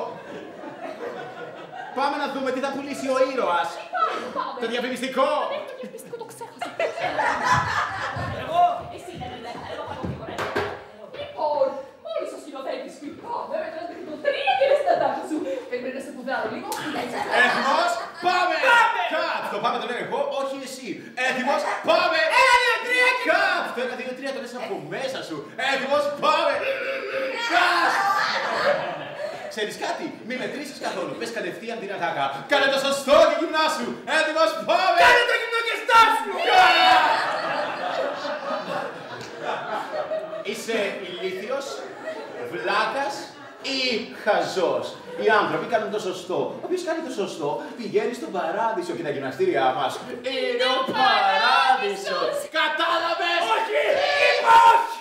Πάμε να δούμε τι θα πουλήσει ο ήρωας. Το διαφημιστικό. Το διαφημιστικό το ξέχασα. Εγώ! Εσύ δεν είναι, εγώ θα το γρήγορα. Λοιπόν, μόλις ο σκηνοθέτης σου πάμε, μετράς μέχρι το 3 και λες τα τάχα σου. Πρέπει να σε πουδάω λίγο. Έτοιμος, πάμε! Κατ! Το πάμε το λένε εγώ, όχι εσύ. Έτοιμος, πάμε! 1, 2, 3 Κατ! Το 1, 2, 3 το λες από μέσα σου. Έτοιμος, πάμε! Κατ! Ξέρεις κάτι, μη μετρήσεις καθόλου. Πες κατευθείαν την ατάκα. Κάνε το σωστό και γυμνάσου. Έτοιμος, πάμε! Κάνε το γυμνό και στάσου! Είσαι ηλίθιος, βλάκας ή χαζός. Οι άνθρωποι κάνουν το σωστό. Ο οποίος κάνει το σωστό πηγαίνει στον παράδεισο και τα γυμναστήριά μας είναι ο παράδεισος. Κατάλαβες! Όχι! Είπα όχι!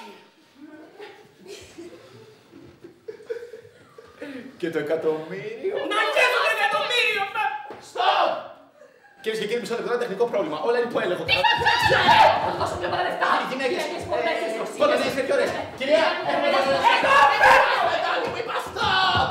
Και το εκατομμύριο. Να καίω το εκατομμύριο! Stop! Κυρίες και κύριοι, μισό λεπτό, ένα τεχνικό πρόβλημα. Όλα είναι υπό έλεγχο. Θα δώσω πιο πολλά λεφτά. Οι γυναίκες. Πολέμες, Πολεμές, τέτοιες ώρες. Κυρία, μου είπα stop!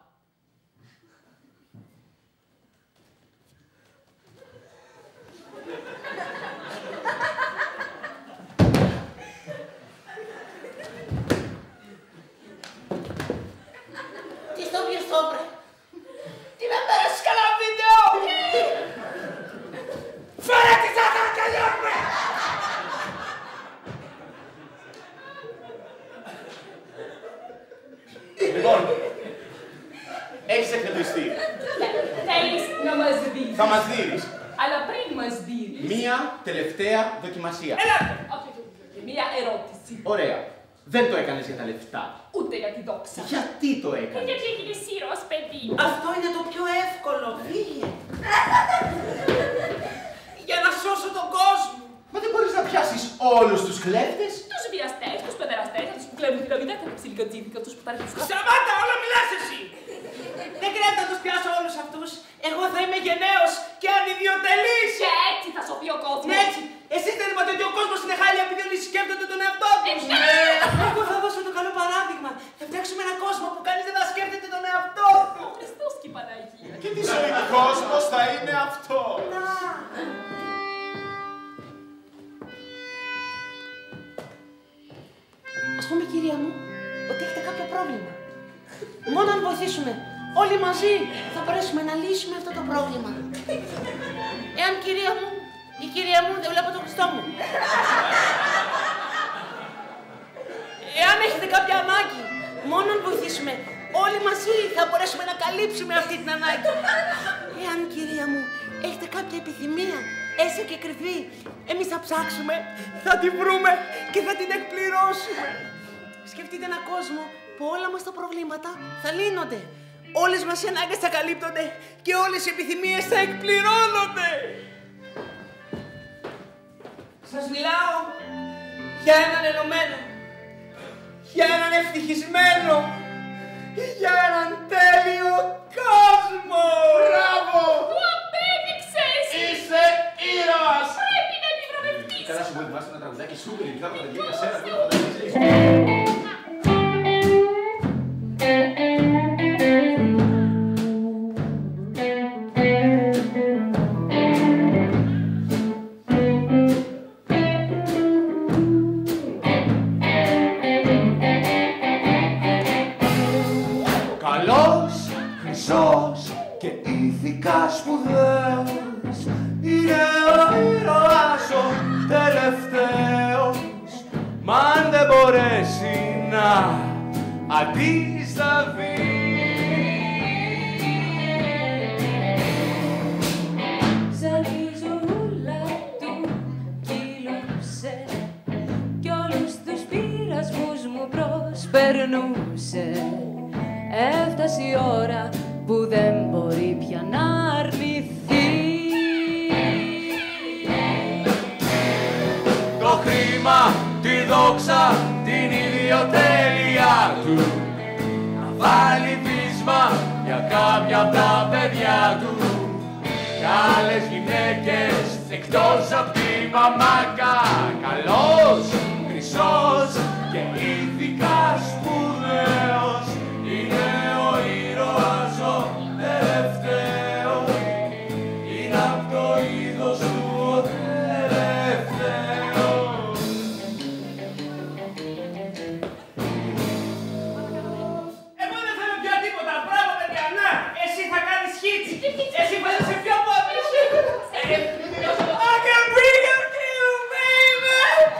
Τι στο πιες σόμπρε! Τι με πέρασες καλά βίντεο! Φέρε τη τσάντα να τελειώνουμε! Λοιπόν, έχεις εκνευριστεί. Θέλεις να μας δεις. Θα μας δίνεις Αλλά πριν μας δεις. μία τελευταία δοκιμασία. Ελάτε! Όχι, μία ερώτηση. Ωραία. Δεν το έκανες για τα λεφτά. Ούτε για τη δόξα. Γιατί το έκανες? Γιατί έγινες ήρωας, παιδί. Αυτό είναι το πιο εύκολο. Φύγε. Για να σώσω τον κόσμο. Μα δεν μπορείς να πιάσεις όλους τους κλέφτες? Τους βιαστές, τους παιδεραστές, αυτούς που κλέβουν την οδηγία, τα ψιλικατζίδικα, τους που τα ρίχνουν. Σταμάτα, όλα μιλάς εσύ. Δεν χρειάζεται να τους πιάσω όλους αυτούς. Εγώ θα είμαι γενναίος και ανιδιοτελής. Και έτσι θα σωθεί ο κόσμος. Ναι, έτσι. Εσείς δεν είπατε ότι ο κόσμος είναι χάλια επειδή όλοι σκέφτονται τον εαυτό τους. Ναι. Εγώ θα δώσω το καλό παράδειγμα. Θα φτιάξουμε έναν κόσμο που κανείς δεν θα σκέφτεται τον εαυτό του. Ο Χριστός και η Παναγία. Και τι ζωή κόσμος θα είναι αυτό? Ας πούμε, κυρία μου, ότι έχετε κάποιο πρόβλημα. Μόνο αν βοηθήσουμε όλοι μαζί θα μπορέσουμε να λύσουμε αυτό το πρόβλημα. Εάν, κυρία μου, η κυρία μου, δεν βλέπω τον Χριστό μου. Εάν έχετε κάποια ανάγκη, μόνο αν βοηθήσουμε όλοι μαζί θα μπορέσουμε να καλύψουμε αυτή την ανάγκη. Εάν, κυρία μου, έχετε κάποια επιθυμία, έσια και κρυφή, εμείς θα ψάξουμε, θα τη βρούμε και θα την εκπληρώσουμε. Σκεφτείτε έναν κόσμο που όλα μας τα προβλήματα θα λύνονται. Όλες μας οι ανάγκες θα καλύπτονται και όλες οι επιθυμίες θα εκπληρώνονται. Σας μιλάω για έναν ενωμένο, για έναν ευτυχισμένο, για έναν τέλειο κόσμο. Μπράβο! Το απέδειξες! Είσαι ήρωας! Πρέπει να επιβραβευτείς! Καλά σου βοηθάς ένα τραγουδάκι σούπερ, ειδικά από τα γύρια για σένα, που θα φανταστείς. Καλός, χρυσός και ηθικά σπουδαίος είναι ο ήρωας ο τελευταίος. Μα αν δεν μπορέσει να αντισταθεί, σαν τη ζωούλα του κύλωσε κι όλους τους πειρασμούς μου προσπερνούσε. Έφτασε η ώρα που δεν μπορεί πια να αρνηθεί. το χρήμα, τη δόξα, την ιδιοτέλεια του, να βάλει πείσμα για κάποια από τα παιδιά του κι άλλες γυναίκες εκτός απ' τη μαμάκα. Καλός, χρυσός και ηθικά σπουδαίος είναι ο ήρωας ο τελευταίος, είναι απ' το είδος του ο τελευταίος. Εγώ δεν θέλω πια τίποτα. Μπράβο, παιδιά. Να, εσύ θα κάνεις hits. Εσύ βάζεσαι πιο πόδι. I can bring it to you, baby.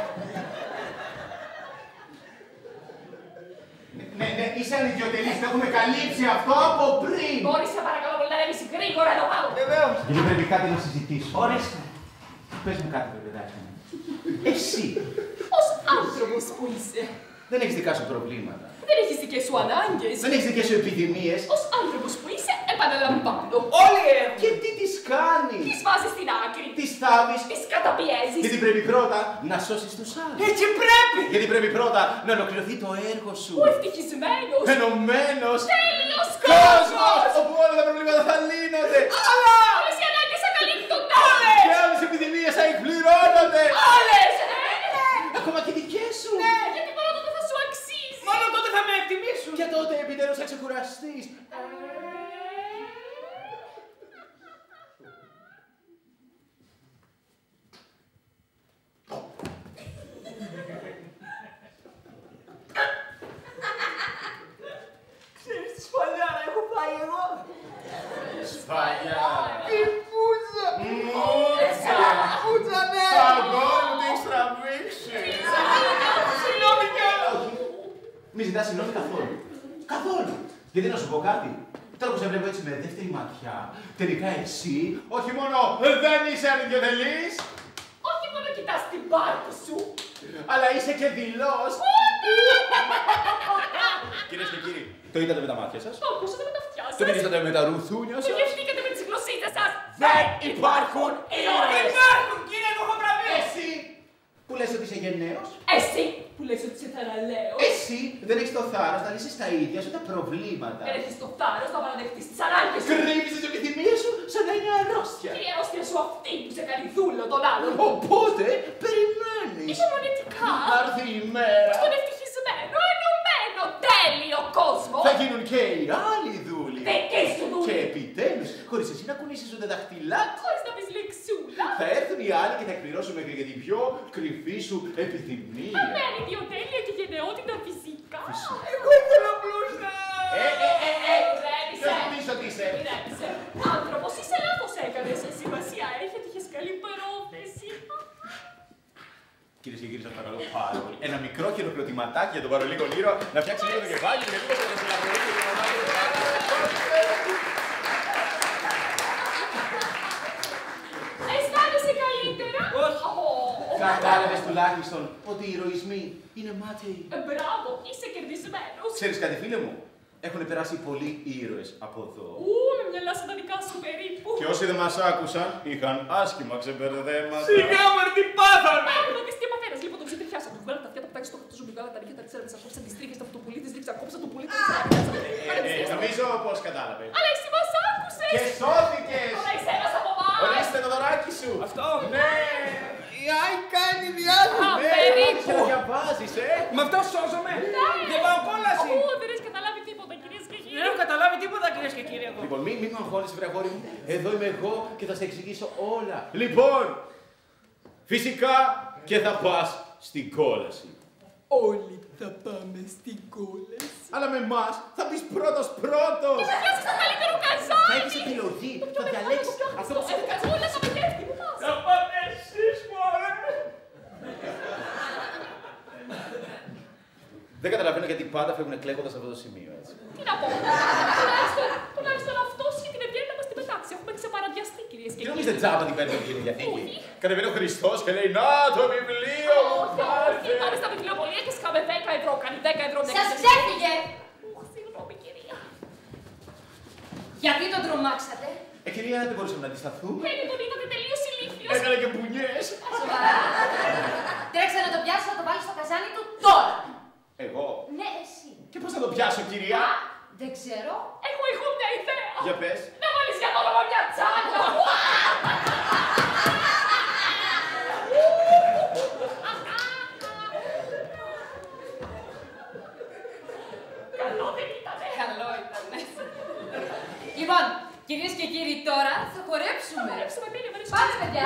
Ναι, είσαι ανιδιοτελής, το έχουμε καλύψει αυτό από πριν. Μπορείς σε παρακαλώ πολύ να ανέβεις γρήγορα εδώ πάνω. Βεβαίως. Γιατί πρέπει κάτι να συζητήσουμε. Ορίστε. Πες μου κάτι, παιδάκι μου. Εσύ Ως άνθρωπος που είσαι, δεν έχεις δικά σου προβλήματα. δεν έχεις δικές σου ανάγκες. Δεν έχεις δικές σου επιδημίες. Ως άνθρωπος που είσαι, επαναλαμβάνω. Όλοι έχουν. Και τι τις κάνεις. Τις βάζεις στην άκρη. Τις θάβεις. Τις καταπιέζεις. Γιατί πρέπει πρώτα να σώσεις τους άλλους. Έτσι πρέπει. Γιατί πρέπει πρώτα να ολοκληρωθεί το έργο σου. Ο ευτυχισμένος. Ενωμένος Τέλειος κόσμος, όπου όλα τα προβλήματα θα λύνονται. Αλλά. Όλες οι ανάγκες θα καλύπτονται. Και άλλες επιδημίες θα εκπληρώνονται. Όλες. Ακόμα και δικές σου. Ναι, γιατί μόνο τότε θα σου αξίζει. Μόνο τότε θα με εκτιμήσουν. Και τότε επιτέλους θα ξεκουραστείς. Ξέρεις τι σφαλιάρα έχω πάει εγώ. Σφαλιά. Η πούτσα. Μούτσα. Πούτσα, ναι. Τα γόνου την έχεις τραβήξει. Συγγνώμη κιόλας. Μη ζητάς συγγνώμη καθόλου. Καθόλου. Γιατί να σου πω κάτι. Τώρα που σε βλέπω έτσι με δεύτερη ματιά, τελικά εσύ όχι μόνο δεν είσαι ανιδιοτελής, Όχι μόνο και κοιτάς την πάρτη σου. Αλλά είσαι και δειλός. Κυρίες και κύριοι, το είδατε με τα μάτια σας. Το ακούσατε με τα αυτιά σας. Το μιλήσατε με τα ρουθούνια Το σας. γευτήκατε με τις γλωσσίτσες σας. Δεν υπάρχουν ήρωες. Υπάρχουν, κύριε Κοχοπραβή! Εσύ που λες ότι είσαι γενναίος. Εσύ που λες ότι είσαι θαραλέος. Εσύ δεν έχεις το θάρρος να λύσεις τα ίδια σου τα προβλήματα. Δεν έχεις το θάρρος να παραδεχτείς τις ανάγκες σου. Κρύβεις τις επιθυμίες σου σαν να είναι αρρώστια. Και η αρρώστια σου αυτή που σε κάνει δούλο τον άλλον. Οπότε περιμένεις. Υπομονετικά. Να έρθει η μέρα. Στον ευτυχισμένο, ενωμένο, τέλειο κόσμο. Θα γίνουν και οι άλλοι δούλοι. Δική σου δούλοι. Και επιτέλους, χωρίς εσύ να κουνήσεις ούτε δαχτυλά. Χωρίς να πεις λεξούλα. Θα έρθουν οι άλλοι και θα εκπληρώσουν μέχρι και την πιο κρυφή σου επιθυμία. Αμέρινη οτέλεια και γενναιότητα φυσικά. Εγώ ήθελα πλούστα! Ηρέμησε. Δεν νομίζω ότι είσαι. Ηρέμησε. Άνθρωπος, είσαι λάθος έκανες. Σημασία έχει ότι είχες καλή πρόθεση. Κυρίες και κύριοι, σας παρακαλώ πάρα πολύ. Ένα μικρό χειροκροτηματάκι για τον παρολίγο Λύρο να φτιάξει λίγο το κεφάλι του γιατί δεν θα Αισθάνεσαι καλύτερα. Όχι. Κατάλαβες τουλάχιστον ότι οι ηρωισμοί είναι μάταιοι. Μπράβο, είσαι κερδισμένος. Ξέρεις κάτι, φίλε μου, έχουν περάσει πολλοί ήρωες από εδώ. Με μυαλά σαν τα δικά σου περίπου. Και όσοι δεν μας άκουσαν, είχαν άσχημα ξεμπερδέματα. Σιγά μου, τι πάθαμε! Να δεις τι παθαίνας. Λοιπόν, το ξετριάσα. Του βγάλα τα αυτιά, τα πετάξει στο χαρτί σου, του βγάλα τα νύχια, τα τσέρα, τα κόψα, τις τρίχες, τα φωτοπουλί, τις ρίξα, κόψα το πουλί, τα Νομίζω πως κατάλαβε. Αλλά εσύ μας άκουσες. Και σώθηκες! Τώρα εισέβας από εμάς. Ορίστε το δωράκι σου! Αυτό! Ναι! Η Άι κάνει διάλειμμα! Α, Ναι, περίπου. το διαβάζεις, Με αυτό σώζομαι! Δεν πάω κόλαση! Δεν έχεις καταλάβει τίποτα, κυρίες και Δεν κύριοι. έχω καταλάβει τίποτα, κυρίες και κύριοι. Λοιπόν, μην με αγχώνεσαι, βρε αγόρι μου. Εδώ είμαι εγώ και θα σε εξηγήσω όλα. Λοιπόν, φυσικά και θα πας στην κόλαση. Όλοι θα πάμε στην κόλαση. Αλλά με εμάς θα μπεις πρώτος. Θα πιάσεις το καλύτερο Θα καζάνι. έχεις επιλογή, θα διαλέξεις αυτό που σου Καζούλα θα με κέφτει, πού πας. Θα πάτε εσείς, μωρέ! Δεν καταλαβαίνω γιατί πάντα φεύγουν κλαίγοντας σε αυτό το σημείο, έτσι. Τι να πω. Τουλάχιστον αυτό είχε την ευγένεια να μας την πετάξει. Έχουμε ξεπαραδιαστεί, κυρίες και Τι κύριοι. νομίζετε τζάμπα την παίρνει την Διαθήκη. Όχι. Κατεβαίνει ο Χριστός και λέει «Να το βιβλίο μου, Όχι, πάμε στα βιβλιοπωλεία και σκάμε 10 ευρώ. Κάνει 10 ευρώ. Σας ξέφυγε! Συγγνώμη, κυρία. Γιατί τον τρομάξατε? Κυρία, δεν μπορούσαμε να αντισταθούμε. Τον είδατε τελείως ηλίθιος. Έκανε και μπουνιές. Σοβαρά. Τρέξε να το πιάσει, να το βάλει στο καζάνι του τώρα. Εγώ. Ναι, εσύ. Και πώς να το πιάσω, κυρία. Δεν ξέρω. Εγώ μια ιδέα. Για πες. Να βάλεις για το όνομα μια τσάντα. Καλό δεν ήτανε. Καλό ήταν. Λοιπόν, κυρίες και κύριοι, τώρα θα χορέψουμε. Χορέψουμε, μείνε, με ρίξω. Πάμε, παιδιά.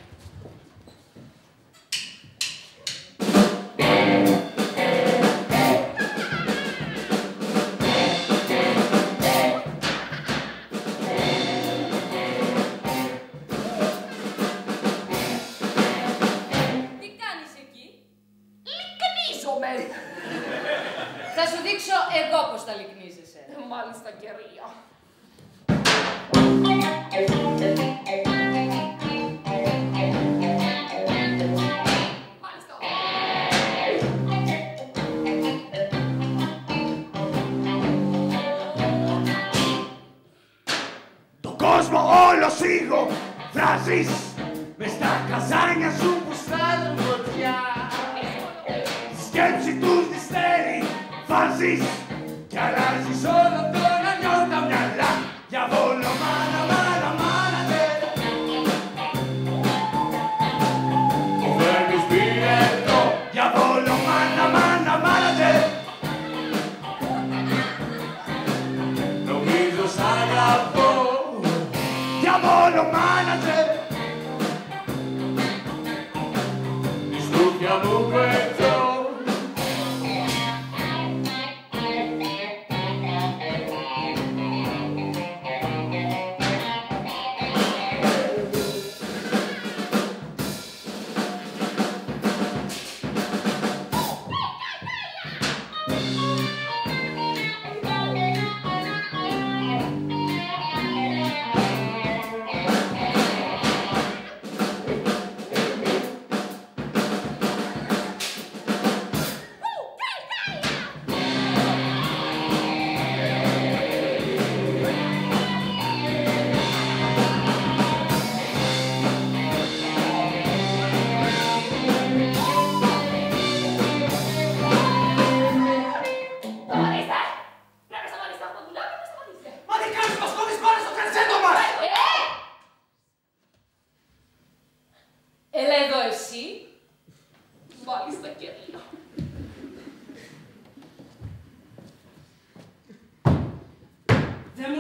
Τι κάνεις εκεί? Λυκνίζομαι. Θα σου δείξω εγώ πώς τα λυκνίζεσαι. Μάλιστα, κυρία. Μάλιστα. Το κόσμο όλο σίγο βράζεις μες στα καζάνια σου που στάλουν φωτιά. Σκέψη τους διστέρι βάζεις κι αλλάζεις όλο τον αλλιώ τα μυαλά. Για βόλο μάνα, μάνα, μάνα, ναι. Φέρνεις πυρετό. Για βόλο μάνα, μάνα, μάνα, ναι. Νομίζω σ' αγαπώ. Για βόλο μάνα, ναι. Τη στούφια μου πετώ.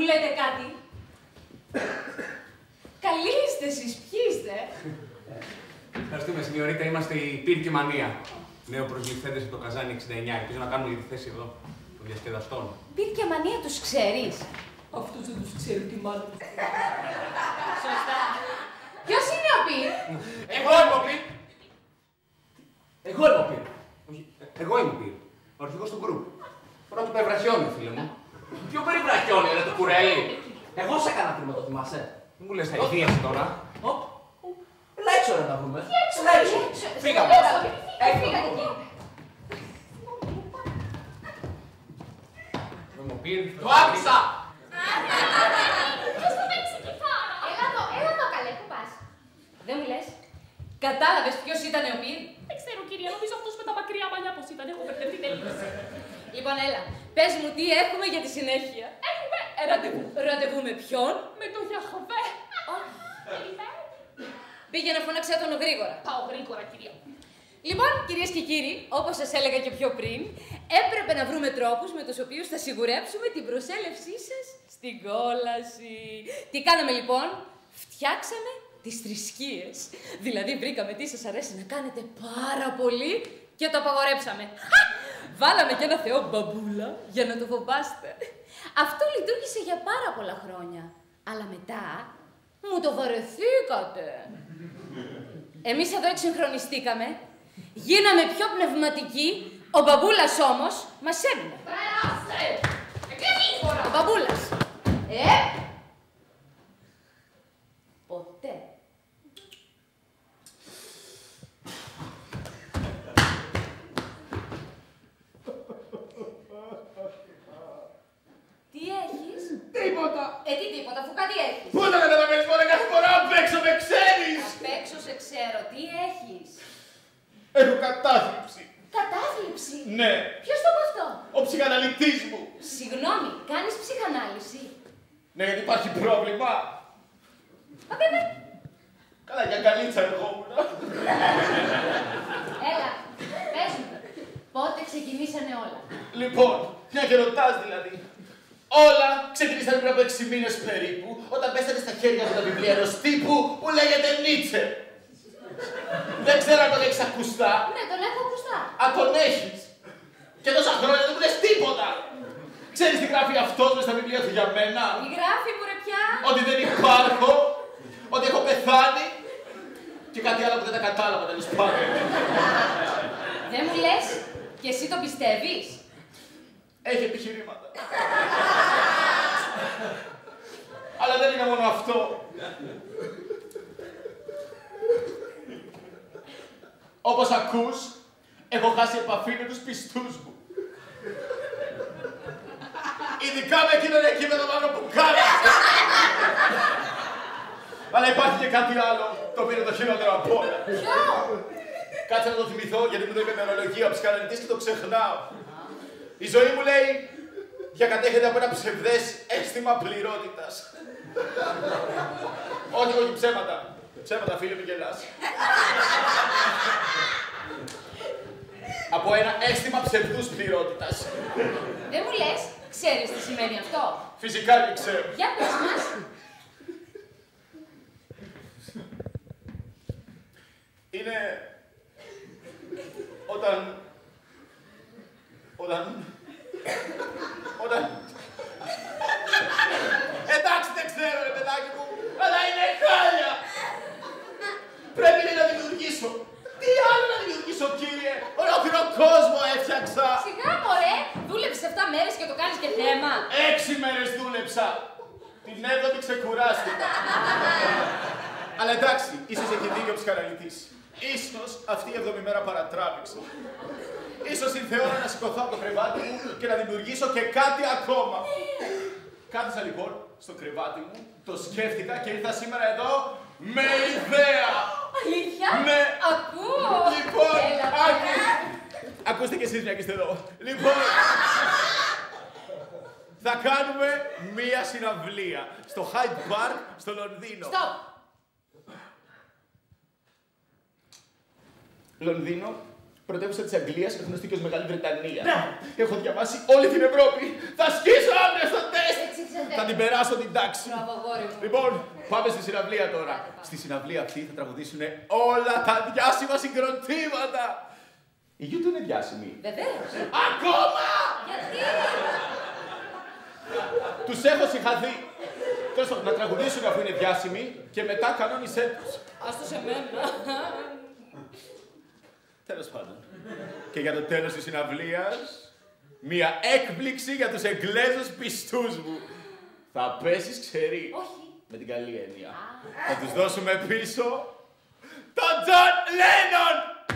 μου λέτε κάτι. Καλοί είστε εσείς, ποιοι είστε? Ευχαριστούμε, σινιωρίτα. Είμαστε η Πύρ και Μανία. Νέο προσληφθέντες από το Καζάνι 69. Ελπίζω να κάνουμε τη θέση εδώ των διασκεδαστών. Πύρ και Μανία τους ξέρεις? Αυτούς δεν τους ξέρει τη μάνα του. Σωστά. Ποιος είναι ο Πύρ? Εγώ είμαι ο Πύρ. Εγώ είμαι ο Πύρ. Εγώ είμαι ο Πύρ. Ο αρχηγός του γκρουπ. Πρώτο περιβραχιόνι, φίλε μου. Ποιο περιβραχιόνι, ρε το κουρέλι. Εγώ σε έκανα πριν, το θυμάσαι. Δεν μου λες τα ιδίες τώρα. Λέξω να τα βρούμε. Λέξω. Φύγαμε. Φύγατε εκεί. Το άκουσα! Ποιος το παίξει κιθάρα? Έλα εδώ καλέ, πού πας? Δεν μου λες. Κατάλαβες ποιος ήταν ο Πύρ? Δεν ξέρω, κυρία, νομίζω αυτός με τα μακριά μαλλιά πως ήταν. Έχω μπερδευτεί τελείως. Λοιπόν, έλα. Πες μου τι έχουμε για τη συνέχεια. Έχουμε ραντεβού. Ραντεβού με ποιον? Με το Γιαχβέ. Πήγαινε φώναξε τον γρήγορα. Πάω γρήγορα, κυρία. Λοιπόν, κυρίες και κύριοι, όπως σας έλεγα και πιο πριν, έπρεπε να βρούμε τρόπους με τους οποίους θα σιγουρέψουμε την προσέλευσή σας στην κόλαση. Τι κάναμε λοιπόν? Φτιάξαμε τις θρησκείες. Δηλαδή βρήκαμε τι σας αρέσει να κάνετε πάρα πολύ και το απαγορέψαμε. Βάλαμε και ένα θεό μπαμπούλα για να το φοβάστε. Αυτό λειτουργήσε για πάρα πολλά χρόνια. Αλλά μετά μου το βαρεθήκατε. Εμείς εδώ εξυγχρονιστήκαμε, γίναμε πιο πνευματικοί, ο μπαμπούλας όμως μας έμεινε. Περάστε! Ο μπαμπούλας. Ποτέ. Τι έχεις? Τίποτα! Τι τίποτα, αφού κάτι έχεις. Πού να καταλαβαίνεις μόνο κάθε φορά απ' έξω με ξέρεις! Απ' έξω σε ξέρω, τι έχεις? Έχω κατάθλιψη. Κατάθλιψη? Ναι. Ποιος το είπε αυτό? Ο ψυχαναλυτής μου. Συγγνώμη, κάνεις ψυχανάλυση? Ναι, γιατί υπάρχει πρόβλημα. Βέβαια. Καλά, για καλίτσα ερχόμουν. Έλα, πες μου, πότε ξεκινήσανε όλα? Λοιπόν, μια και ρωτάς δηλαδή. Όλα ξεκινήσαν πριν από 6 μήνες περίπου, όταν πέσανε στα χέρια μου τα βιβλία ενός τύπου που λέγεται Νίτσε. Δεν ξέρω αν τον έχεις ακουστά. Ναι, τον έχω ακουστά. Αν τον έχεις. Και τόσα χρόνια δεν μου λες τίποτα. Ξέρεις τι γράφει αυτός μες στα βιβλία του για μένα? Τι γράφει μου ρε πια? Ότι δεν υπάρχω, ότι έχω πεθάνει και κάτι άλλο που δεν τα κατάλαβα τέλος πάντων. Δεν μου λες και εσύ το πιστεύεις? Έχει επιχειρήματα. Αλλά δεν είναι μόνο αυτό. Όπως ακούς, έχω χάσει επαφή με τους πιστούς μου. Ειδικά με εκείνον εκεί με τον άλλο που κάλασε. Αλλά υπάρχει και κάτι άλλο, το οποίο είναι το χειρότερο απ' όλα. Ποιο? Κάτσε να το θυμηθώ, γιατί μου το είπε με ορολογία ο ψυχαναλυτής και το ξεχνάω. Η ζωή μου λέει, διακατέχεται από ένα ψευδές αίσθημα πληρότητας. Όχι, ψέματα. Ψέματα, φίλε, μην γελάς. Από ένα αίσθημα ψευδούς πληρότητας. Δεν μου λες, ξέρεις τι σημαίνει αυτό? Φυσικά και ξέρω. Για πες μας. Είναι όταν... Εντάξει, δεν ξέρω, ρε παιδάκι μου, αλλά είναι χάλια. Πρέπει να δημιουργήσω. Τι άλλο να δημιουργήσω, κύριε? Ολόκληρο κόσμο έφτιαξα. Σιγά, μωρέ, δούλεψες 7 μέρες και το κάνεις και θέμα. 6 μέρες δούλεψα. Την 7η ξεκουράστηκα. Αλλά εντάξει, ίσως έχει δίκιο ο ψυχαναλυτής. Ίσως αυτή η 7η μέρα παρατράβηξα. Ίσως ήρθε ώρα να σηκωθώ από το κρεβάτι μου και να δημιουργήσω και κάτι ακόμα. Κάθισα λοιπόν στο κρεβάτι μου, το σκέφτηκα και ήρθα σήμερα εδώ με ιδέα. Αλήθεια? Ναι. Ακούω. Λοιπόν, Έλα, ακούστε κι εσείς μια και είστε εδώ. Λοιπόν, θα κάνουμε μία συναυλία στο Hyde Park στο Λονδίνο. Stop. Λονδίνο, πρωτεύουσα της Αγγλίας, γνωστή και ως Μεγάλη Βρετανία. Έχω διαβάσει όλη την Ευρώπη. Θα σκίσω αύριο στο τεστ. Θα την περάσω την τάξη. Μπράβο, αγόρι μου. Λοιπόν, πάμε στη συναυλία τώρα. Στη συναυλία αυτή θα τραγουδήσουν όλα τα διάσημα συγκροτήματα. Η Γιούτου είναι διάσημη. Βεβαίως. Ακόμα! Γιατί? Τους έχω συγχαθεί. Τέλος πάντων, να τραγουδήσουν αφού είναι διάσημοι και μετά κανόνισέ τους. Άστο σε μένα. Τέλος πάντων. Και για το τέλος της συναυλίας, μία έκπληξη για τους Εγγλέζους πιστούς μου. Θα πέσεις ξερή. Όχι. Με την καλή έννοια. Θα τους δώσουμε πίσω τον Τζον Λένον!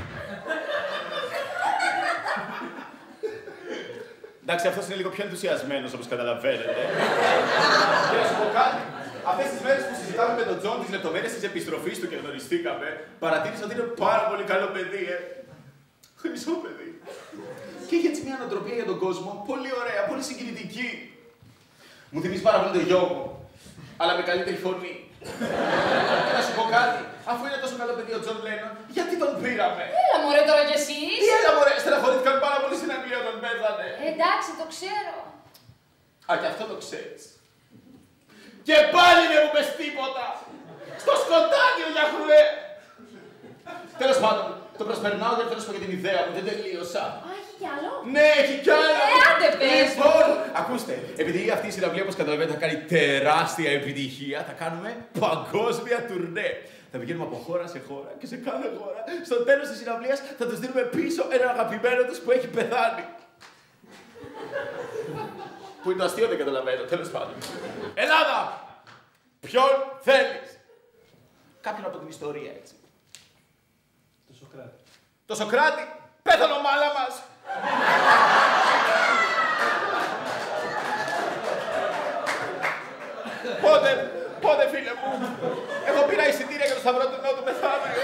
Εντάξει, αυτός είναι λίγο πιο ενθουσιασμένος, όπως καταλαβαίνετε. Και να σου πω κάτι. Αυτές τις μέρες που συζητάμε με τον Τζον τις λεπτομέρειες της επιστροφής του και γνωριστήκαμε, παρατήρησα ότι είναι πάρα πολύ καλό παιδί, Χρυσό παιδί. Και είχε έτσι μια νοοτροπία για τον κόσμο, πολύ ωραία, πολύ συγκινητική. Μου θυμίζει πάρα πολύ το γιο μου, αλλά με καλύτερη φωνή. Και να σου πω κάτι, αφού είναι τόσο καλό παιδί ο Τζον Λένον, γιατί τον πήραμε? Έλα μωρέ τώρα κι εσείς. Τι έλα μωρέ, στεναχωρήθηκαν πάρα πολύ στην Αγγλία όταν πέθανε. Εντάξει, το ξέρω. Α, και αυτό το ξέρεις. Και πάλι δεν μου πες τίποτα. Στο σκοτάδι ο Γιαχρουέ. Τέλος πάντων, το προσπερνάω γιατί θέλω να σου πω για την ιδέα μου, δεν τελείωσα. Α, έχει κι άλλο. Ναι, έχει κι άλλο. Άντε πες. Λοιπόν, ακούστε, επειδή αυτή η συναυλία, όπως καταλαβαίνετε, θα κάνει τεράστια επιτυχία, θα κάνουμε παγκόσμια τουρνέ. Θα πηγαίνουμε από χώρα σε χώρα και σε κάθε χώρα. Στο τέλος της συναυλίας θα τους δίνουμε πίσω έναν αγαπημένο τους που έχει πεθάνει. Που είναι το αστείο, δεν καταλαβαίνω, τέλος πάντων. Ελλάδα! Ποιον θέλεις? Κάποιον από την ιστορία, έτσι. Το Σοκράτη. Το Σοκράτη! Πέθανε ο μάλα μας! Πότε φίλε μου, εγώ πήρα εισιτήρια για το σταυρό του Νότου μεθαύριο.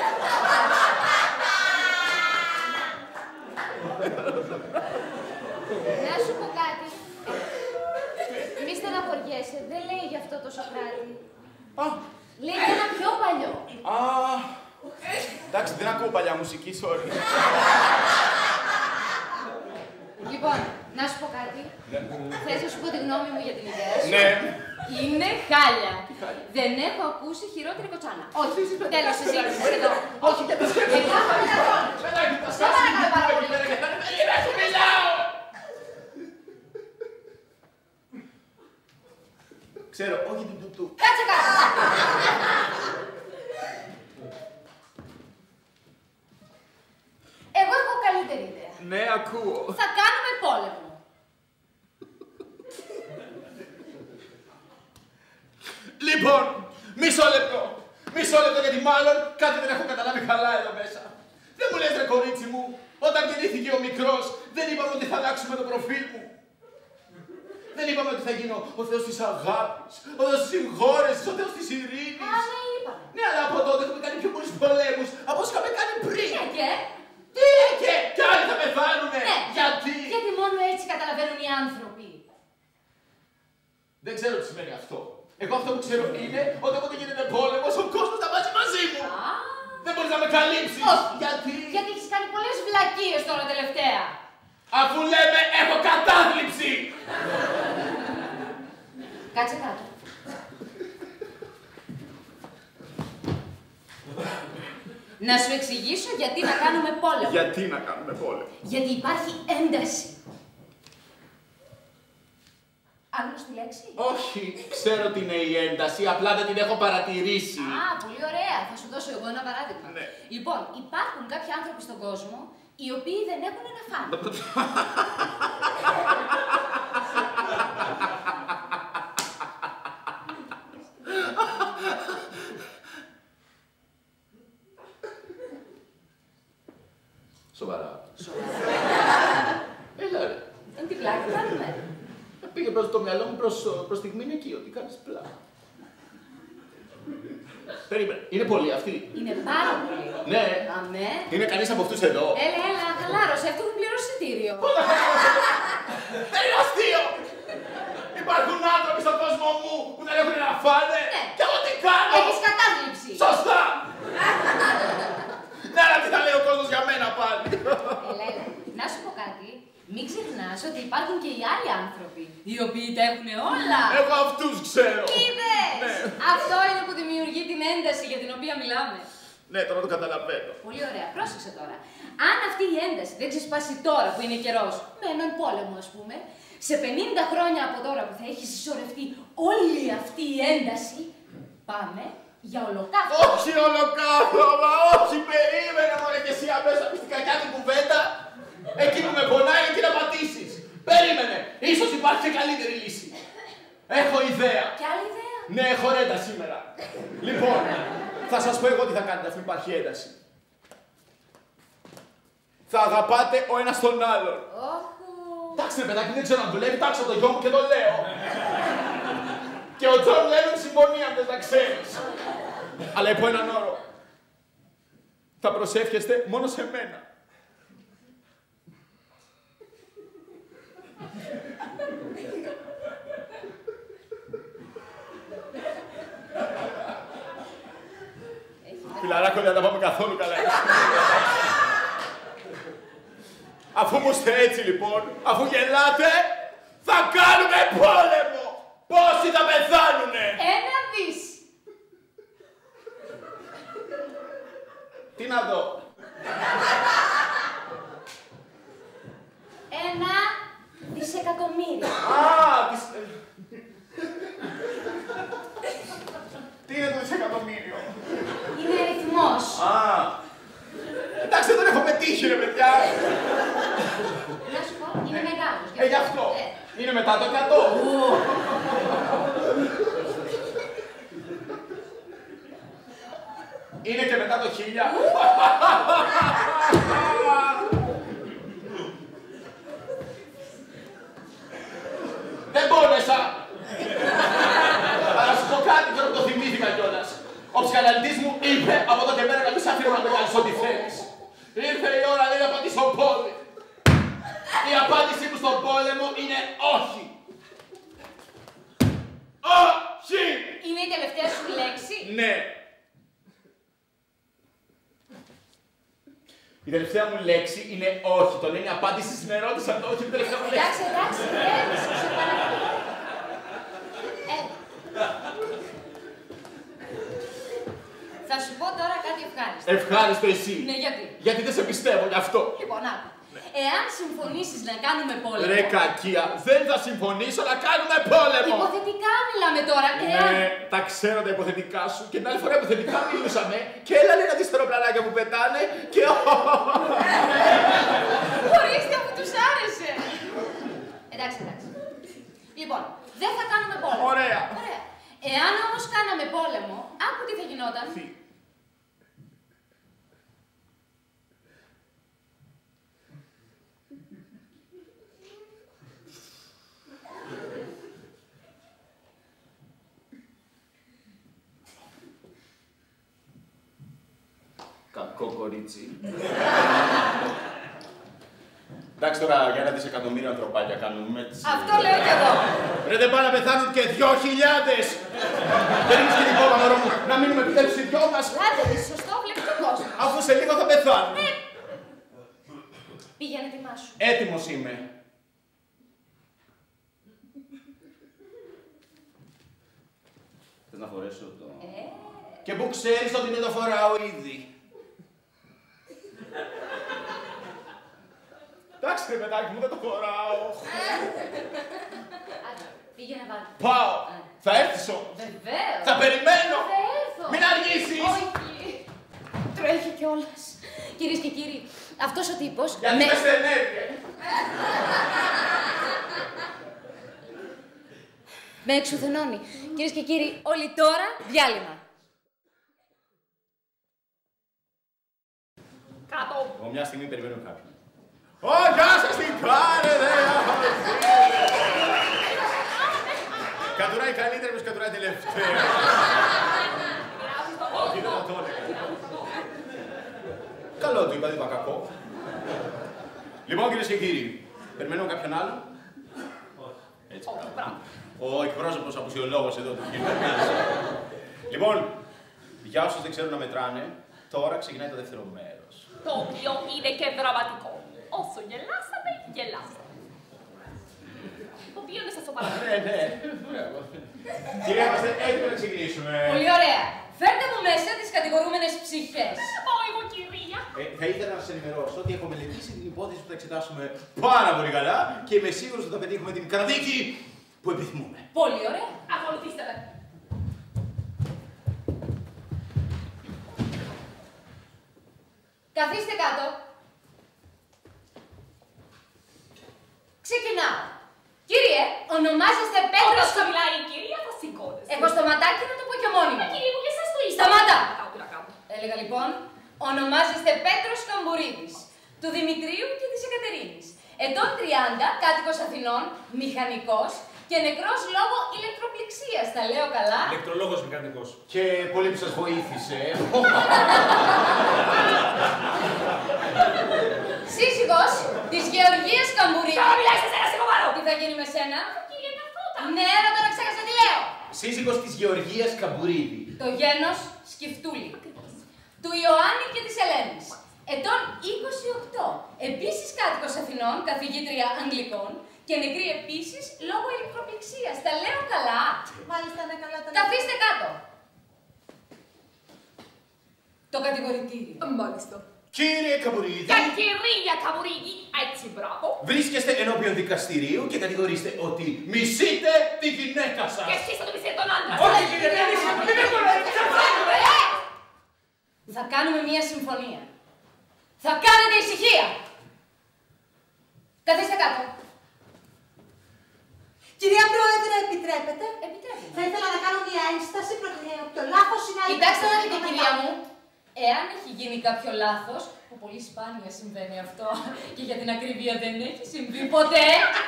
Να σου πω κάτι. Μη στεναχωριέσαι, δεν λέει γι' αυτό το Σοκράτη. Λέει για ένα πιο παλιό. Εντάξει, δεν ακούω παλιά μουσική, sorry. Λοιπόν, να σου πω κάτι. Θες να σου πω τη γνώμη μου για την ιδέα σου? Ναι. Είναι χάλια. Δεν έχω ακούσει χειρότερη κοτσάνα. Όχι. Τέλος συζήτησης εδώ. Όχι, γιατί σκέφτομαι. Δεν παρακαλώ πάρα πολύ. Ξέρω, όχι την τουτού. Κάτσε κάτω. Εγώ έχω καλύτερη ιδέα. Ναι, ακούω. Θα κάνουμε πόλεμο. Λοιπόν, μισό λεπτό. Μισό λεπτό γιατί μάλλον κάτι δεν έχω καταλάβει καλά εδώ μέσα. Δεν μου λες ρε κορίτσι μου, όταν γεννήθηκε ο μικρός, δεν είπαμε ότι θα αλλάξουμε το προφίλ μου. Δεν είπαμε ότι θα γίνω ο Θεός της αγάπης, ο Θεός της συγχώρεσης, ο Θεός της ειρήνης. Ναι, είπαμε. Ναι, αλλά από τότε έχουμε κάνει πιο πολλούς πολέμους από όσους είχαμε κάνει πριν. Και. Τι και, κι άλλοι θα πεθάνουνε. Ναι. Γιατί? Γιατί μόνο έτσι καταλαβαίνουν οι άνθρωποι. Δεν ξέρω τι σημαίνει αυτό. Εγώ αυτό που ξέρω είναι ότι όποτε γίνεται πόλεμος, ο κόσμος θα βάζει μαζί μου. Δεν μπορείς να με καλύψεις. Όχι. Γιατί? Γιατί έχεις κάνει πολλές βλακίες τώρα τελευταία. Αφού λέμε έχω κατάθλιψη. Κάτσε κάτω. Να σου εξηγήσω γιατί να κάνουμε πόλεμο. Γιατί να κάνουμε πόλεμο? Γιατί υπάρχει ένταση. Άγνωστη λέξη. Όχι, ξέρω τι είναι η ένταση, απλά δεν την έχω παρατηρήσει. Α, πολύ ωραία. Θα σου δώσω εγώ ένα παράδειγμα. Ναι. Λοιπόν, υπάρχουν κάποιοι άνθρωποι στον κόσμο οι οποίοι δεν έχουν να φάνε. Σοβαρά. Έλα ρε. Δεν την πλάκα κάνουμε. Πήγε προς το μυαλό μου προς τη στιγμή εκεί, ότι κάνεις πλάκα. Περίμενε. Είναι πολλοί αυτοί? Είναι πάρα πολύ. Ναι. Αμέ. Είναι κανείς από αυτούς εδώ? Έλα, χαλάρωσε. Αυτό έχουν πληρώσει εισιτήριο. Δεν είναι αστείο! Υπάρχουν άνθρωποι στον κόσμο μου που δεν έχουν να φάνε. Ναι. Και εγώ τι κάνω? Έχεις κατάθλιψη. Σωστά! Ναι, αλλά τι θα λέει ο κόσμος για μένα πάλι. Έλα. Να σου πω κάτι. Μην ξεχνάς ότι υπάρχουν και οι άλλοι άνθρωποι, οι οποίοι τα έχουν όλα. Εγώ αυτούς ξέρω. Είδες! Ναι. Αυτό είναι που δημιουργεί την ένταση για την οποία μιλάμε. Ναι, τώρα το καταλαβαίνω. Πολύ ωραία. Πρόσεξε τώρα. Αν αυτή η ένταση δεν ξεσπάσει τώρα που είναι καιρός, με έναν πόλεμο ας πούμε, σε 50 χρόνια από τώρα που θα έχει συσσωρευτεί όλη αυτή η ένταση, πάμε για ολοκαύτωμα. Όχι ολοκαύτωμα, όχι, περίμενε μωρέ και εσύ αμέσως από την κακιά την κουβέντα. Εκεί που με πονάει εκεί να πατήσεις. Περίμενε, ίσως υπάρχει και καλύτερη λύση. Έχω ιδέα. Κι άλλη ιδέα. Ναι, έχω ρέντα σήμερα. Λοιπόν, θα σας πω εγώ τι θα κάνετε αφού υπάρχει ένταση. Θα αγαπάτε ο ένας τον άλλον. Εντάξει ρε παιδάκι, δεν ξέρω αν δουλεύει, τάξω το γιο μου και το λέω. Και ο Τζον Λένον συμφωνεί αν δεν τα ξέρεις. Αλλά υπό έναν όρο. Θα προσεύχεστε μόνο σε μένα. Φιλαράκο, δεν θα τα πάμε καθόλου καλά. Αφού μου είστε έτσι λοιπόν, αφού γελάτε, θα κάνουμε πόλεμο! Πόσοι θα πεθάνουνε! 1 δις! Τι να δω! 1 δισεκατομμύρια. Τι είναι το δισεκατομμύριο? Είναι αριθμός. Εντάξει, δεν τον έχω πετύχει ρε παιδιά. Να σου πω, είναι μεγάλος. Γι' αυτό. Είναι μετά το 100. Είναι και μετά το 1000. Δεν πόνεσα. Αλλά σου πω κάτι τώρα που το θυμήθηκα κιόλας. Ο ψυχαναλυτής μου είπε από εδώ και πέρα να μην σ' αφήνω να με κάνεις ό,τι θέλεις. Ήρθε η ώρα λέει να πατήσω πόδι. Η απάντησή μου στον πόλεμο είναι όχι. Όχι! Είναι η τελευταία σου λέξη. Ναι. Η τελευταία μου λέξη είναι όχι. Το λέει η απάντηση στην ερώτηση, αλλά όχι η τελευταία μου λέξη. Εντάξει, σε παρακαλώ. Θα σου πω τώρα κάτι ευχάριστο. Ευχάριστο εσύ. Ναι, γιατί? Γιατί δεν σε πιστεύω γι' αυτό. Λοιπόν, άκου. Εάν συμφωνήσεις να κάνουμε πόλεμο... Ρε κακία, δεν θα συμφωνήσω να κάνουμε πόλεμο. Υποθετικά μιλάμε τώρα, εάν... Ναι, τα ξέρω τα υποθετικά σου και την άλλη φορά υποθετικά μιλούσαμε και έλα λέει να δεις τα αεροπλανάκια που πετάνε και... Ορίστε αφού τους άρεσε. Εντάξει. Λοιπόν, δεν θα κάνουμε πόλεμο. Ωραία. Εάν όμως κάναμε πόλεμο, άκου τι θα γινόταν. Κακό κορίτσι. Εντάξει τώρα για 1 δισεκατομμύριο ανθρωπάκια κάνουμε έτσι. Αυτό λέω κι εγώ. Ρε δεν πάνε να πεθάνουν και 2.000! Δεν είναι σχετικό μωρό μου να μείνουμε επιτέλους οι δυο μας. Άντε, σωστό, βλέπεις τον κόσμο. Αφού σε λίγο θα πεθάνουν. Πήγαινε ετοιμάσου. Έτοιμος είμαι. Θες να φορέσω το... Και που ξέρεις ότι δεν το φοράω ήδη. Εντάξει ρε παιδάκι μου, δεν το φοράω. Πήγαινε βάλει. Πάω. Θα έρθεις όμως. Βεβαίως. Θα περιμένω. Θα έρθω. Μην αργήσεις. Όχι. Τρέχει κιόλας. Κυρίες και κύριοι, αυτός ο τύπος... Γιατί με στενεύει. Με εξουθενώνει. Κυρίες και κύριοι, όλοι τώρα διάλειμμα. Κάτω. Εγώ μια στιγμή περιμένω κάποιον. Ω, γεια σας, τι κάνετε, Κατουράει καλύτερα, πως κατουράει τελευταία. Όχι, δεν θα το έλεγα. Καλό του είπα, δεν είπα κακό. Λοιπόν, κυρίες και κύριοι, περιμένουμε κάποιον άλλο. Έτσι, ο εκπρόσωπος απουσιολόγος εδώ του κύριου. Λοιπόν, για όσους δεν ξέρουν να μετράνε, τώρα ξεκινάει το δεύτερο μέρος. Το οποίο είναι και δραματικό. Όσο γελάσατε, γελάσατε. στο παράδειγμα. Ναι. Κυρία, είμαστε έτοιμοι να ξεκινήσουμε. Πολύ ωραία. Φέρτε μου μέσα τις κατηγορούμενες ψυχές. Πάω εγώ, κυρία. Θα ήθελα να σας ενημερώσω ότι έχω μελετήσει την υπόθεση που θα εξετάσουμε πάρα πολύ καλά και είμαι σίγουρος ότι θα πετύχουμε την καταδίκη που επιθυμούμε. Πολύ ωραία. Ακολουθήστε με. Καθίστε κάτω. Ξεκινάω. Κύριε, ονομάζεστε Πέτρος... Όπως θα μιλάει η κυρία, θα σηκώνεσαι. Έχω στο ματάκι να το πω και μόνιμα. Κύριε μου, και εσάς το είστε. Σταμάτα! Να κάνω. Έλεγα λοιπόν, ονομάζεστε Πέτρος Καμπουρίδης, του Δημητρίου και της Εκατερίνης. Ετών 30, κάτοικος Αθηνών, μηχανικός και νεκρός λόγω ηλεκτροπληξίας. Τα λέω καλά. Ηλεκτρολόγος μηχανικός. Και πολύ που σας βοήθησε. Σύζυγος της Γεωργίας Καμπουρίδη. Τώρα μιλάει σε σένα, σιγοβάρω. Τι θα γίνει με σένα? Κύριε καθόταν. Ναι, αλλά τώρα ξέχασα τι λέω. Σύζυγος της Γεωργίας Καμπουρίδη. Το γένος Σκυφτούλη. Του Ιωάννη και της Ελένης. Ετών 28. Επίσης κάτοικος Αθηνών, καθηγήτρια Αγγλικών και νεκρή επίσης λόγω ηλεκτροπληξίας. Τα λέω καλά. Μάλιστα, ναι, καλά τα λέω. Καθίστε κάτω. Το κατηγορητήριο. Μάλιστα. Κύριε Καμπουρίδη, Κυρία Καμπουρίδη, έτσι μπράβο. βρίσκεστε ενώπιον δικαστηρίου και κατηγορείστε ότι μισείτε τη γυναίκα σας. Και εσείς θα το μισείτε τον άντρα. Όχι, κύριε, δεν Θα κάνουμε μία συμφωνία. Θα κάνετε ησυχία. Καθίστε κάτω. Κυρία Πρόεδρε, επιτρέπετε? Επιτρέπετε. Θα ήθελα να κάνω μια ένσταση προκειμένου το λάθος είναι αλήθεια. Κοιτάξτε να δείτε, κυρία μου. Εάν έχει γίνει κάποιο λάθος, που πολύ σπάνια συμβαίνει αυτό και για την ακρίβεια δεν έχει συμβεί ποτέ,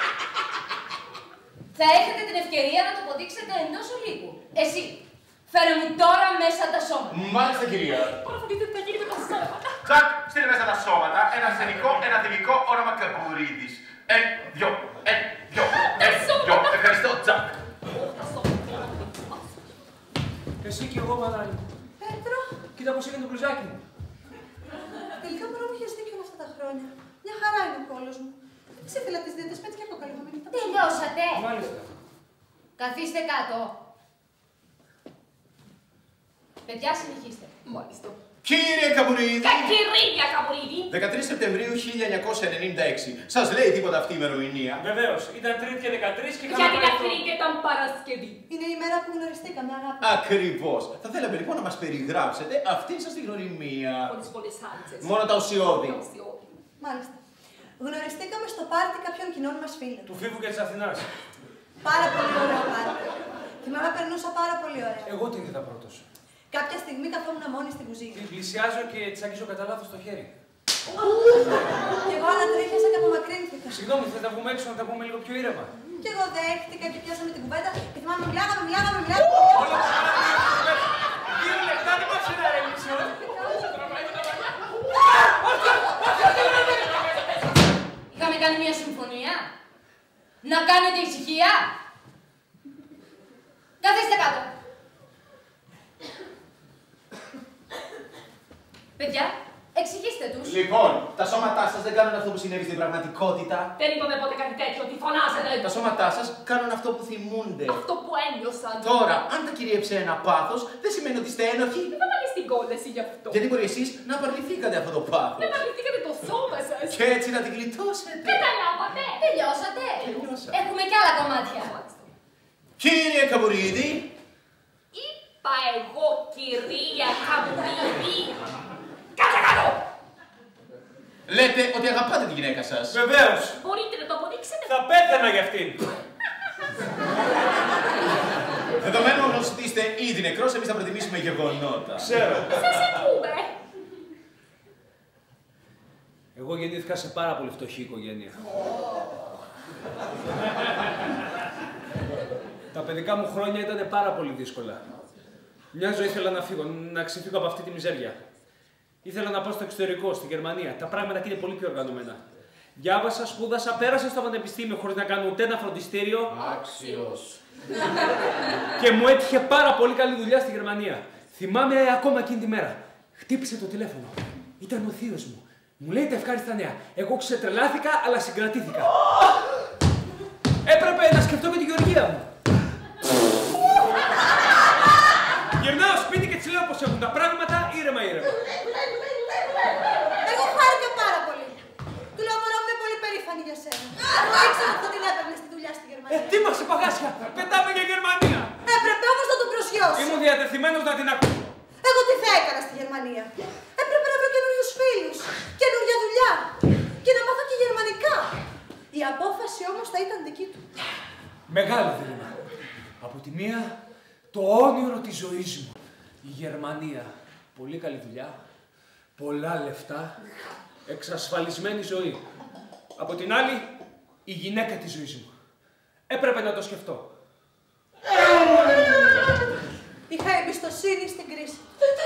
θα έχετε την ευκαιρία να το αποδείξετε εντός ολίγου. Εσύ, φέρε μου τώρα μέσα τα σώματα. Μάλιστα, κυρία. Τώρα θα δείτε τι θα γίνει με τα σώματα. Τσακ, στείλε μέσα τα σώματα. Ένα ασθενικό, ένα θηλυκό, όνομα Καμπουρίδης. Δυο. Ευχαριστώ, τσακ. Εσύ και εγώ, μανάλι. Πέτρο, Κοίτα πώς έγινε το μπλουζάκι μου. τελικά μπορεί να μου έχεις δίκιο όλα αυτά τα χρόνια. Μια χαρά είναι ο κόλος μου. Δεν ήθελα τις δίτες, πέτυχα κόκαλη μου. Τελειώσατε. Μάλιστα. Καθίστε κάτω. Παιδιά, συνεχίστε. Μάλιστα. Κύριε Καμπουρίδη. Κυρία Καμπουρίδη. 13 Σεπτεμβρίου 1996. Σας λέει τίποτα αυτή η ημερομηνία? Βεβαίως. Ήταν Τρίτη και 13 και Γιατί τα Τρίτη ήταν Παρασκευή. Είναι η μέρα που γνωριστήκαμε, αγάπη. Ακριβώς. Θα θέλαμε λοιπόν να μας περιγράψετε αυτήν σας τη γνωριμία. Χωρίς πολλές άλλες. Μόνο τα ουσιώδη. Μάλιστα. Γνωριστήκαμε στο πάρτι κάποιων κοινών μας φίλων. Του Φίβου και της Αθηνάς. Πάρα πολύ ωραίο πάρτι. Θυμάμαι περνούσα πάρα πολύ ωραία. Εγώ την είδα πρώτος. Κάποια στιγμή καθόμουν μόνη στην κουζίνα. Την πλησιάζω και της αγγίζω κατά λάθος το χέρι. Κι εγώ ανατρίχιασα και απομακρύνθηκα. Συγγνώμη, θα τα πούμε έξω να τα πούμε λίγο πιο ήρεμα. Κι εγώ δέχτηκα και πιάσαμε την κουβέντα και θυμάμαι μιλάγαμε. 2 λεπτά δεν μας είναι αρέληση. Είχαμε κάνει μια συμφωνία. Να κάνετε ησυχία. Καθίστε κάτω. Παιδιά, εξηγήστε τους. Λοιπόν, τα σώματά σας δεν κάνουν αυτό που συνέβη στην πραγματικότητα. Δεν είπαμε ποτέ κάτι τέτοιο, ότι φωνάζετε. Τα σώματά σας κάνουν αυτό που θυμούνται. Αυτό που ένιωσαν. Τώρα, αν τα κυριεύσε ένα πάθος, δεν σημαίνει ότι είστε ένοχοι. Δεν θα βάλεις την κόλαση γι' αυτό. Γιατί μπορεί εσείς να απαρνηθήκατε αυτό το πάθος. Δεν αρνηθήκατε το σώμα σας. Και έτσι να την γλιτώσετε. Καταλάβατε. Τελειώσατε. Έχουμε κι άλλα κομμάτια. Κύριε Καμπουρίδη. Είπα εγώ, κυρία Καμπουρίδη. Κάτσε κάτω! Λέτε ότι αγαπάτε τη γυναίκα σας. Βεβαίως. Μπορείτε να το αποδείξετε. Θα πέθανα για αυτήν. Δεδομένου όμως ότι είστε ήδη νεκρός, εμείς θα προτιμήσουμε γεγονότα. Ξέρω. Σας ακούμε. Εγώ γεννήθηκα σε πάρα πολύ φτωχή οικογένεια. Τα παιδικά μου χρόνια ήταν πάρα πολύ δύσκολα. Μια ζωή ήθελα να φύγω, να ξεφύγω από αυτή τη μιζέρια. Ήθελα να πάω στο εξωτερικό, στη Γερμανία. Τα πράγματα εκεί είναι πολύ πιο οργανωμένα. Διάβασα, σπούδασα, πέρασα στο πανεπιστήμιο χωρίς να κάνω ούτε ένα φροντιστήριο. Άξιος. Και μου έτυχε πάρα πολύ καλή δουλειά στη Γερμανία. Θυμάμαι ακόμα εκείνη τη μέρα. Χτύπησε το τηλέφωνο. Ήταν ο θείος μου. Μου λέει τα ευχάριστα νέα. Εγώ ξετρελάθηκα, αλλά συγκρατήθηκα. Έπρεπε να σκεφτώ με τη Γεωργία αυτό την έπαιρνε στη δουλειά στη Γερμανία. Ετοίμασε παγάσια! Πετάμε για Γερμανία! Έπρεπε όμως να τον προσγειώσει. Ήμουν διατεθειμένος να την ακούσω. Εγώ τι θα έκανα στη Γερμανία. Έπρεπε να βρω καινούριους φίλους, καινούργια δουλειά και να μάθω και γερμανικά. Η απόφαση όμως θα ήταν δική του. Μεγάλο δίλημμα. Από τη μία, το όνειρο της ζωής μου. Η Γερμανία. Πολύ καλή δουλειά, πολλά λεφτά, εξασφαλισμένη ζωή. Από την άλλη, η γυναίκα της ζωής μου. Έπρεπε να το σκεφτώ. Είχα εμπιστοσύνη στην κρίση.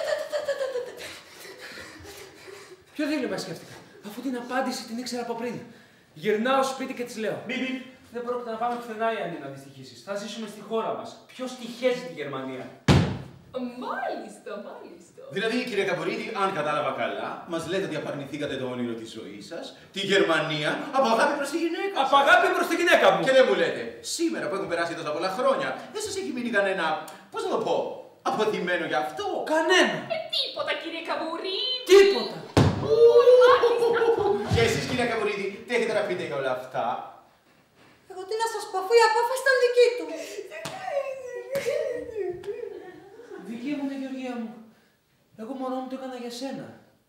Ποιο δίλημμα σκέφτηκα, αφού την απάντηση την ήξερα από πριν. Γυρνάω σπίτι και της λέω: Μπιμπι, δεν πρόκειται να πάμε πουθενά η Άννη να δυστυχήσεις. Θα ζήσουμε στη χώρα μας. Ποιος τυχαίζει τη Γερμανία. Μάλιστα, μάλιστα. Δηλαδή, κύριε Καμπορίδη, αν κατάλαβα καλά, μας λέτε ότι απαρνηθήκατε το όνειρο της ζωής σας, τη Γερμανία, από αγάπη προς τη γυναίκα σας. Από αγάπη προς τη γυναίκα μου. Και δεν μου λέτε, σήμερα που έχουν περάσει τόσα πολλά χρόνια, δεν σας έχει μείνει κανένα, πώς να το πω, αποθυμένο γι' αυτό. Κανένα. Τίποτα, κύριε Καμπορίδη. Τίποτα. Και εσείς, κύριε Καμπορίδη, τι έχετε να πείτε για όλα αυτά. Εγώ τι να σας πω, αφού η απόφαση ήταν δική του. Δική μου είναι, Γεωργία μου. Εγώ μόνο μου το έκανα για σένα.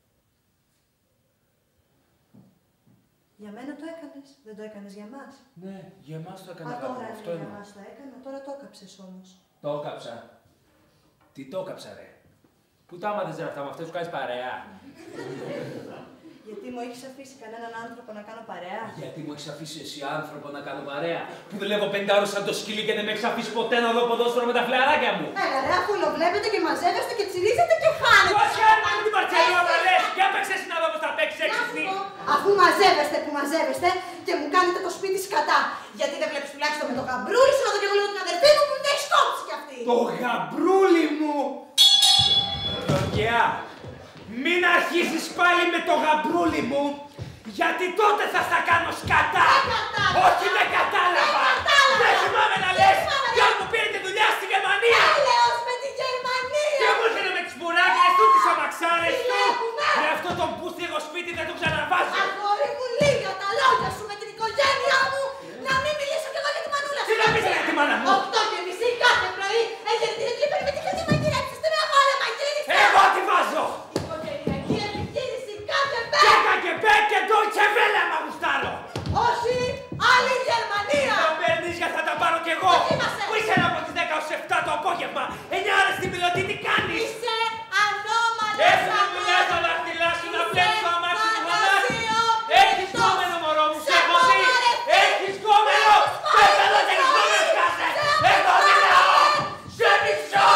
Για μένα το έκανες, δεν το έκανες για μας. Ναι, για εμάς το έκανα. Τώρα Αυτό για εννοώ. μας το έκανα, τώρα το έκαψες όμως. Το έκαψα. Τι το έκαψα, ρε. Πού τα άμαθες ρε αυτά, με αυτές που κάνεις παρέα. Γιατί μου έχεις αφήσει κανέναν άνθρωπο να κάνω παρέα. Γιατί μου έχεις αφήσει εσύ άνθρωπο να κάνω παρέα. Που δουλεύω 5 ώρες σαν το σκυλί και δεν με έχεις αφήσει ποτέ να δω ποδόσφαιρο με τα φλεαράκια μου. Έλα ρε, αφού βλέπετε και μαζεύεστε και τσιρίζετε και χάνετε. Πώς χάνετε με την Μπαρτσελόνα, λες. Για παίξε εσύ να δω πώς θα παίξεις έξι. Αφού μαζεύεστε που μαζεύεστε και μου κάνετε το σπίτι σκατά. Γιατί δεν βλέπεις τουλάχιστον με το γαμπρούλι σου να δω και εγώ λίγο την αδερφή μου που την έχει κόψει κι αυτή. Το γαμπρούλι μου. Γεωργιά, μην αρχίσεις πάλι με το γαμπρούλι μου, γιατί τότε θα στα κάνω σκατά. Όχι, δεν κατάλαβα. Δεν θυμάμαι να λες ποιος μου πήρε τη δουλειά στη Γερμανία. Έλεος με τη Γερμανία. Και μου έρχεται με τις μπουράκες του, τις αμαξάρες του. Με αυτό το μπούστι εγώ σπίτι δεν το ξαναβάζω. Αγόρι μου, λίγα τα λόγια σου με την οικογένειά μου. Να μην μιλήσω κι εγώ για τη μανούλα σου. Τι να πεις για τη μάνα μου. 8:30 κάθε πρωί έγινε την εκλήπερη με τη χρυσή μαγειρέψη στην αγορά μαγείρισα. Εγώ τη βάζω. Οικογενειακή επιχείρηση κάθε μέρα. Κάκα και μπέκ και Deutsche Welle άμα γουστάρω. Όχι, άλλη Γερμανία. Το παίρνεις για θα τα πάρω κι εγώ. Πού είσαι από τις 10 ως 7 το απόγευμα. 9 ώρες την πιλωτή τι κάνεις. Είσαι ανώμαλος. Έτσι να μιλάς τα δάχτυλά σου να βλέπεις το αμάξι του μάνα. Έχεις κόμενο μωρό μου, σε έχω δει. Έχεις κόμενο. Πες εδώ και έχεις κόμενο κάσε. Εγώ μιλάω. Σε μισώ.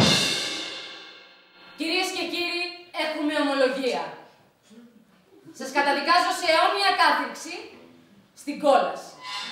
Κυρίες και κύριοι, έχουμε ομολογία. Σας καταδικάζω σε αιώνια κάθριξη στην κόλαση.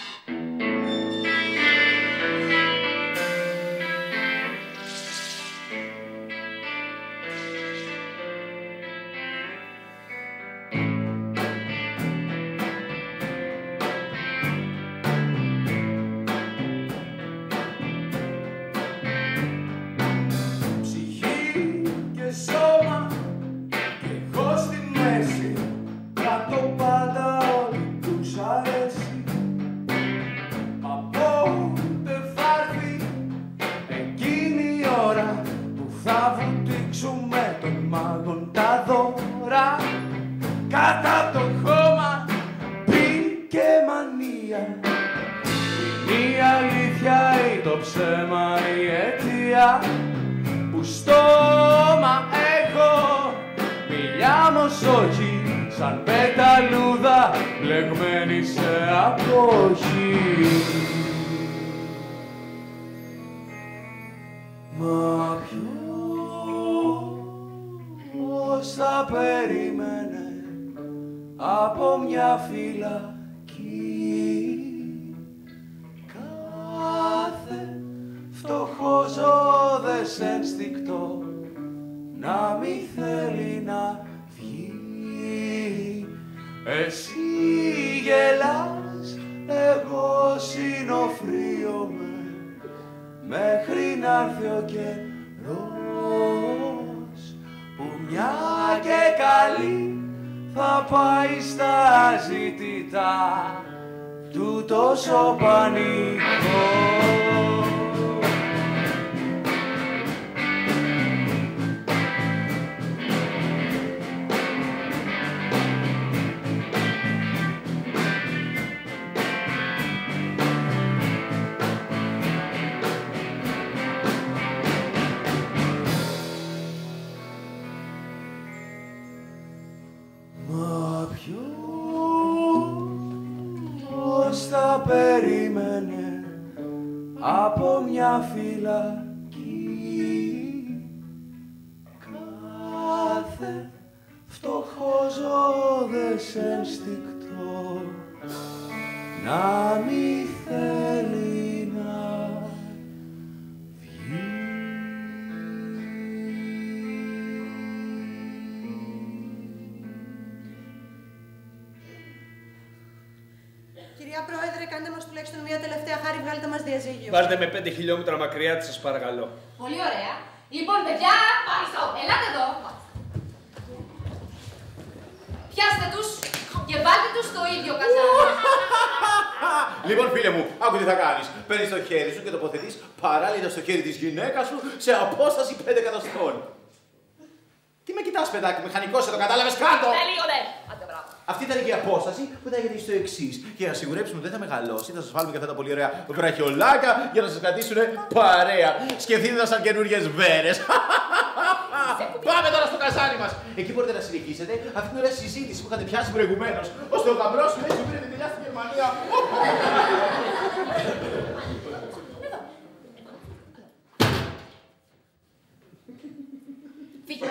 Ψυχή και σώμα και εγώ στη μέση, κάτω πάντα ό,τι τους αρέσει. Μα πότε θα έρθει εκείνη η ώρα που θα βουτήξουμε των μάγων τα δώρα, κατά το χώμα μπήκε μανία. Είναι η αλήθεια ή το ψέμα η αιτία που στόμα έχω, μιλιά όμως όχι, σαν πεταλούδα μπλεγμένη σε απόχη. Μα ποιος θα περίμενε από μια φυλακή κάθε φτωχό ζώδες ένστικτο να μη θέλει να βγει. Εσύ γελάς, εγώ συνοφρίομαι μέχρι να έρθει ο καιρός που μια και καλή θα πάει στα ζητητά του τόσο πανικό. Θα περίμενε από μια φυλακή κάθε φτωχόζωδες ένστικτο να μη θέλει να βγει. Κυρία Πρόεδρε, κάντε μας τουλάχιστον μια τελευταία χάρη, βγάλετε μας διαζύγιο. Πάρτε με 5 χιλιόμετρα μακριά της, σας παρακαλώ. Πολύ ωραία. Λοιπόν, παιδιά, ελάτε εδώ. Πιάστε τους και βάλτε τους στο ίδιο καζάνι. Λοιπόν, φίλε μου, άκου τι θα κάνεις. Παίρνεις το χέρι σου και τοποθετείς παράλληλα στο χέρι της γυναίκας σου σε απόσταση 5 εκατοστών. Τι με κοιτάς, παιδάκι, μηχανικός εδώ, κατάλαβες, κάτω! Λίγο ναι. Άντε, μπράβο. Αυτή ήταν και η απόσταση που θα έχετε στο εξής. Και για να σιγουρέψουμε ότι δεν θα μεγαλώσει, θα σας βάλουμε και αυτά τα πολύ ωραία βραχιολάκια για να σας κρατήσουν παρέα. Σκεφτείτε τα σαν καινούριες βέρες. Πάμε τώρα στο καζάνι μας. Εκεί μπορείτε να συνεχίσετε αυτή την ωραία συζήτηση που είχατε πιάσει προηγουμένως. Ώστε ο γαμπρός σου έτσι πήρε τη δουλειά στη Γερμανία. Φύγε.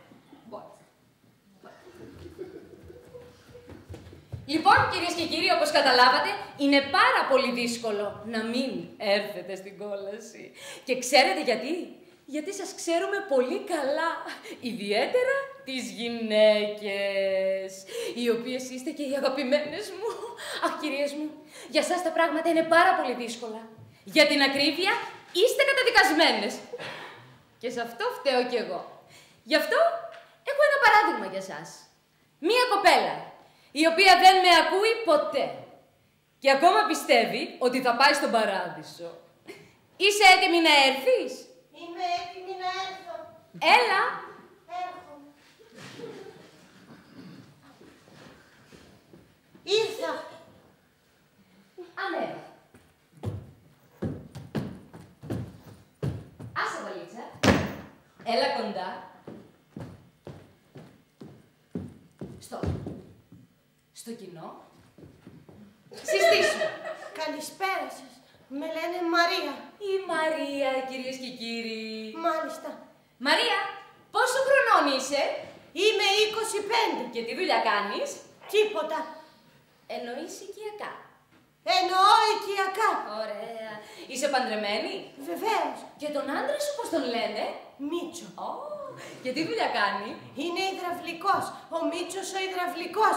Λοιπόν, κυρίες και κύριοι, όπως καταλάβατε, είναι πάρα πολύ δύσκολο να μην έρθετε στην κόλαση. Και ξέρετε γιατί? Γιατί σας ξέρουμε πολύ καλά, ιδιαίτερα τις γυναίκες, οι οποίες είστε και οι αγαπημένες μου. Αχ, κυρίες μου, για σας τα πράγματα είναι πάρα πολύ δύσκολα. Για την ακρίβεια, είστε καταδικασμένες. Και σε αυτό φταίω κι εγώ. Γι' αυτό έχω ένα παράδειγμα για σας. Μία κοπέλα, η οποία δεν με ακούει ποτέ και ακόμα πιστεύει ότι θα πάει στον παράδεισο. Είσαι έτοιμη να έρθεις? Είμαι έτοιμη να έρθω. Έλα. Έρχομαι. Ήρθα. Ανέβα. Άσε βαλίτσα. Έλα κοντά. Στο κοινό. Συστήσου. Καλησπέρα σας. Με λένε Μαρία. Η Μαρία, κυρίες και κύριοι. Μάλιστα. Μαρία, πόσο χρονών είσαι? Είμαι 25. Και τι δουλειά κάνεις? Τίποτα. Εννοείς οικιακά? Εννοώ οικιακά. Ωραία. Είσαι παντρεμένη? Βεβαίως. Και τον άντρα σου πώς τον λένε? Μίτσο. Και τι δουλειά κάνει? Είναι υδραυλικός. Ο Μίτσος ο υδραυλικός.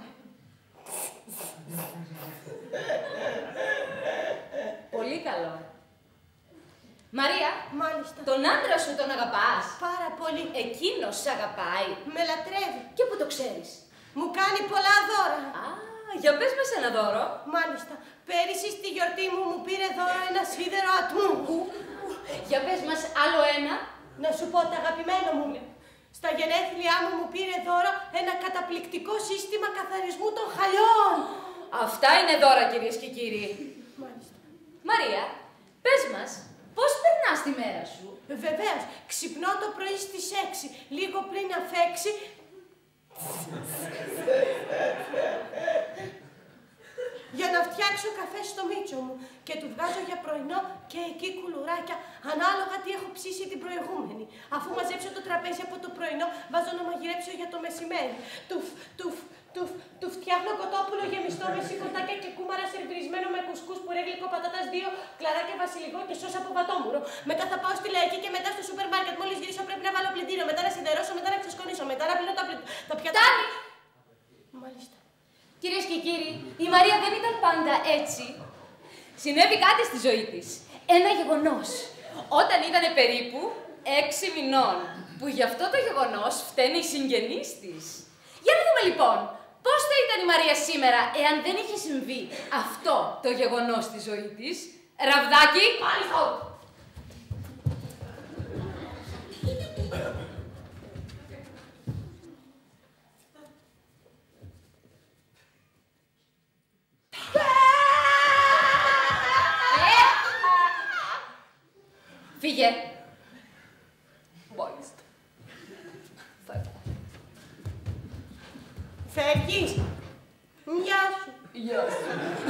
Πολύ καλό. Μαρία, μάλιστα. Τον άντρα σου τον αγαπάς? Πάρα πολύ. Εκείνος σ' αγαπάει? Με λατρεύει. Και πού το ξέρεις? Μου κάνει πολλά δώρα. Για πες μας ένα δώρο. Μάλιστα. Πέρυσι στη γιορτή μου πήρε δώρο ένα σίδερο ατμού. Για πες μας άλλο ένα. Να σου πω το αγαπημένο μου. Στα γενέθλιά μου πήρε δώρο ένα καταπληκτικό σύστημα καθαρισμού των χαλιών. Αυτά είναι δώρα, κυρίες και κύριοι. Μάλιστα. Μαρία, πες μας, πώς περνάς τη μέρα σου? Βεβαίως, ξυπνώ το πρωί στις 6, λίγο πριν αφέξει. Για να φτιάξω καφέ στο Μίτσο μου και του βγάζω για πρωινό και εκεί κουλουράκια ανάλογα τι έχω ψήσει την προηγούμενη. Αφού μαζέψω το τραπέζι από το πρωινό, βάζω να μαγειρέψω για το μεσημέρι. Του φτιάχνω κοτόπουλο γεμιστό με σηκωτάκια και κούμαρα σερβιρισμένο με κουσκούς, πουρέ γλυκό πατάτας, 2 κλαράκια βασιλικό και σώσα από βατόμουρο. Μετά θα πάω στη λαϊκή και μετά στο σούπερ μάρκετ. Μόλις γυρίσω πρέπει να βάλω πλυντήριο, μετά να σιδερώσω, μετά να ξεσκονίσω, μετά να πλύνω τα πιάτα. Τάνη! Μάλιστα. Κυρίες και κύριοι, η Μαρία δεν ήταν πάντα έτσι. Συνέβη κάτι στη ζωή της. Ένα γεγονός. Όταν ήταν περίπου 6 μηνών. Που γι' αυτό το γεγονός φταίνε οι συγγενείς της. Για να δούμε λοιπόν. πώς θα ήταν η Μαρία σήμερα εάν δεν είχε συμβεί αυτό το γεγονός στη ζωή της? Ραβδάκι! Μάλιστα! Φύγε! Μάλιστα. Φεύγεις. Γεια σου. Γεια σου.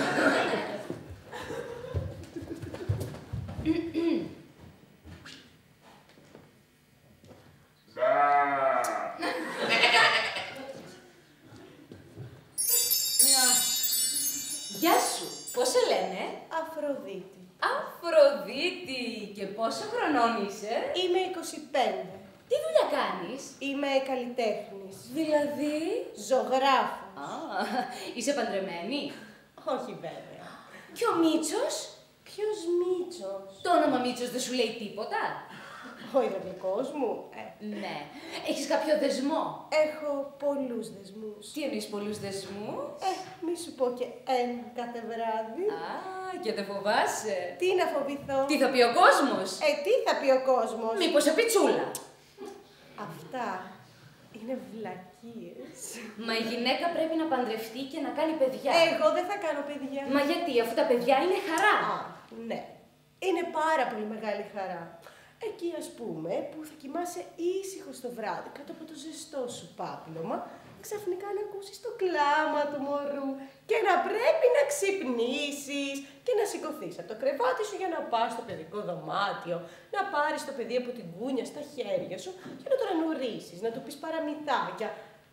Γεια σου. Πώς σε λένε? Αφροδίτη. Αφροδίτη. Και πόσο χρονών είσαι? Είμαι 25. Τι δουλειά κάνεις? Είμαι καλλιτέχνης. Δηλαδή? Ζωγράφος. Είσαι παντρεμένη? Όχι βέβαια. Και ο Μίτσος? Ποιος Μίτσος? Το όνομα Μίτσος δεν σου λέει τίποτα? Ο υδραυλικός μου. Ναι. Έχεις κάποιο δεσμό? Έχω πολλούς δεσμούς. Τι εννοείς πολλούς δεσμούς? Μη σου πω και ένα κάθε βράδυ. Και δεν φοβάσαι? Τι να φοβηθώ? Τι θα πει ο κόσμος? Τι θα πει ο κόσμος? Μήπως σε πιτσούλα? Αυτά είναι βλακίες. Μα η γυναίκα πρέπει να παντρευτεί και να κάνει παιδιά. Εγώ δεν θα κάνω παιδιά. Μα γιατί, αφού τα παιδιά είναι χαρά? Ναι. Είναι πάρα πολύ μεγάλη χαρά. Εκεί, ας πούμε, που θα κοιμάσαι ήσυχο το βράδυ κάτω από το ζεστό σου πάπλωμα, ξαφνικά να ακούσεις το κλάμα του μωρού και να πρέπει να ξυπνήσεις και να σηκωθείς από το κρεβάτι σου για να πας στο παιδικό δωμάτιο, να πάρεις το παιδί από την κούνια στα χέρια σου και να τον ανουρίσεις, να του πεις παραμυθάκια.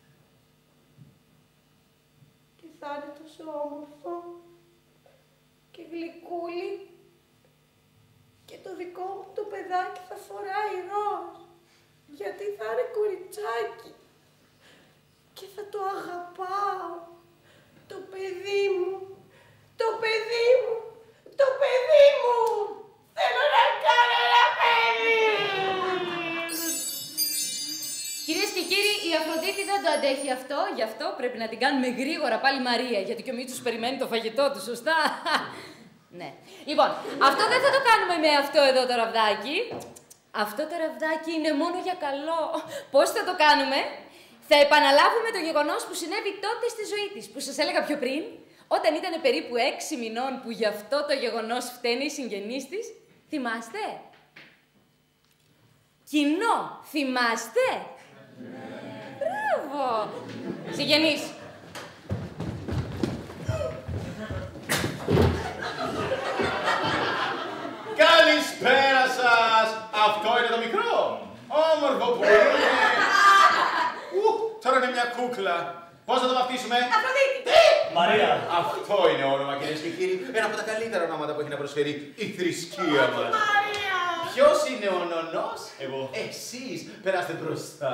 Και θα είναι τόσο όμορφο και γλυκούλι. Και το δικό μου το παιδάκι θα φοράει ροζ, γιατί θα είναι κοριτσάκι και θα το αγαπάω. Το παιδί μου, το παιδί μου, το παιδί μου. Θέλω να κάνω ένα παιδί. Κυρίες και κύριοι, η Αφροδίτη δεν το αντέχει αυτό, γι' αυτό πρέπει να την κάνουμε γρήγορα πάλι Μαρία, γιατί και ο Μίτσος περιμένει το φαγητό του, σωστά? Ναι. Λοιπόν, αυτό δεν θα το κάνουμε με αυτό εδώ το ραβδάκι. Αυτό το ραβδάκι είναι μόνο για καλό. Πώς θα το κάνουμε? Θα επαναλάβουμε το γεγονός που συνέβη τότε στη ζωή της, που σας έλεγα πιο πριν, όταν ήταν περίπου 6 μηνών που γι' αυτό το γεγονός φταίνε οι συγγενείς της. Θυμάστε? Κοινό, θυμάστε? Μπράβο! Συγγενείς. Καλησπέρα σας! Αυτό είναι το μικρό. Όμορφο που είναι. Τώρα είναι μια κούκλα. Πώς θα το βαφτίσουμε? Αφροδίτη! Τι! Μαρία! Αυτό είναι όνομα, κυρίες και κύριοι. Ένα από τα καλύτερα ονόματα που έχει να προσφέρει η θρησκεία μας. Μαρία! Ποιος είναι ο νονός? Εγώ. Εσείς. Περάστε μπροστά.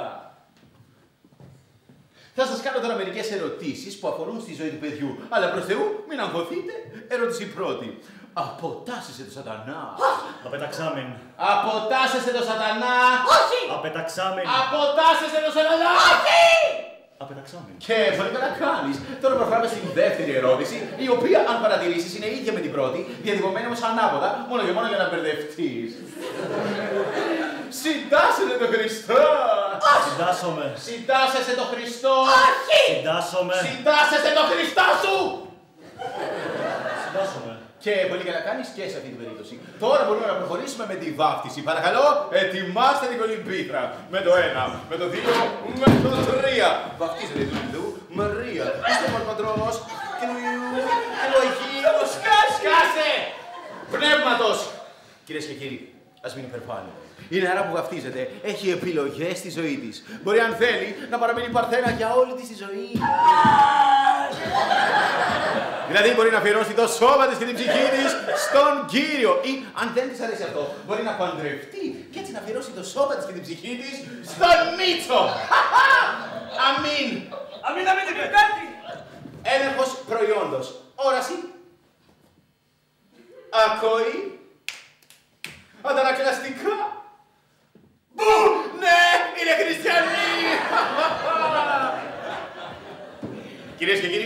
Θα σας κάνω τώρα μερικές ερωτήσεις που αφορούν στη ζωή του παιδιού. Αλλά προς Θεού, μην αγχωθείτε. Ερώτηση πρώτη. Αποτάσσεσαι το σατανά. Απεταξάμεν. Αποτάσσεσαι το σατανά. Όχι! Απεταξάμεν. Αποτάσσεσαι το σατανά. Όχι! Απεταξάμεν. Και πολύ καλά κάνεις. Τώρα προχωράμε στην δεύτερη ερώτηση, η οποία, αν παρατηρήσεις, είναι ίδια με την πρώτη, διατυπωμένη όμως ανάποδα, μόνο και μόνο για να μπερδευτείς. Συντάσσεσαι το Χριστό. Συντάσσομαι. Συντάσσεσαι το Χριστό. Όχι! Συντάσσομαι. Συντάσσεσαι το Χριστό σου. Συντάσσομαι. Και πολύ καλά κάνεις και σε αυτή την περίπτωση. Τώρα μπορούμε να προχωρήσουμε με τη βάφτιση. Παρακαλώ, ετοιμάστε την κολυμπήθρα. Με το 1, με το 2, με το 3. Βαφτίζετε του Θεού Μαρία. Είστε μορφαντρός και του Ιού και του Αγίου. Σκάσε! Πνεύματος. Κυρίες και κύριοι, ας μην υπερβάλλω. Η νεαρά που βαφτίζεται έχει επιλογές στη ζωή της. Μπορεί, αν θέλει, να παραμείνει παρθένα για όλη της τη ζωή. Δηλαδή μπορεί να αφιερώσει το σώμα της και την ψυχή της στον Κύριο. Ή αν δεν της αρέσει αυτό, μπορεί να παντρευτεί και έτσι να αφιερώσει το σώμα της και την ψυχή της στον Μίτσο. Αμήν. Αμήν, αμήν, επικράτη. Έλεγχος προϊόντος. Όραση. Ακοή. Αντανακλαστικά. Μπου! Ναι, είναι χριστιανοί.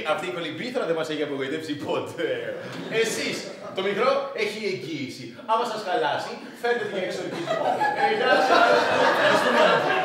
αυτή η κολυμπήθρα δεν μας έχει απογοητεύσει ποτέ. Εσείς, το μικρό έχει εγγύηση. Άμα σας χαλάσει, φέρτε την για εξορκισμό. Γεια σας. Ευχαριστούμε.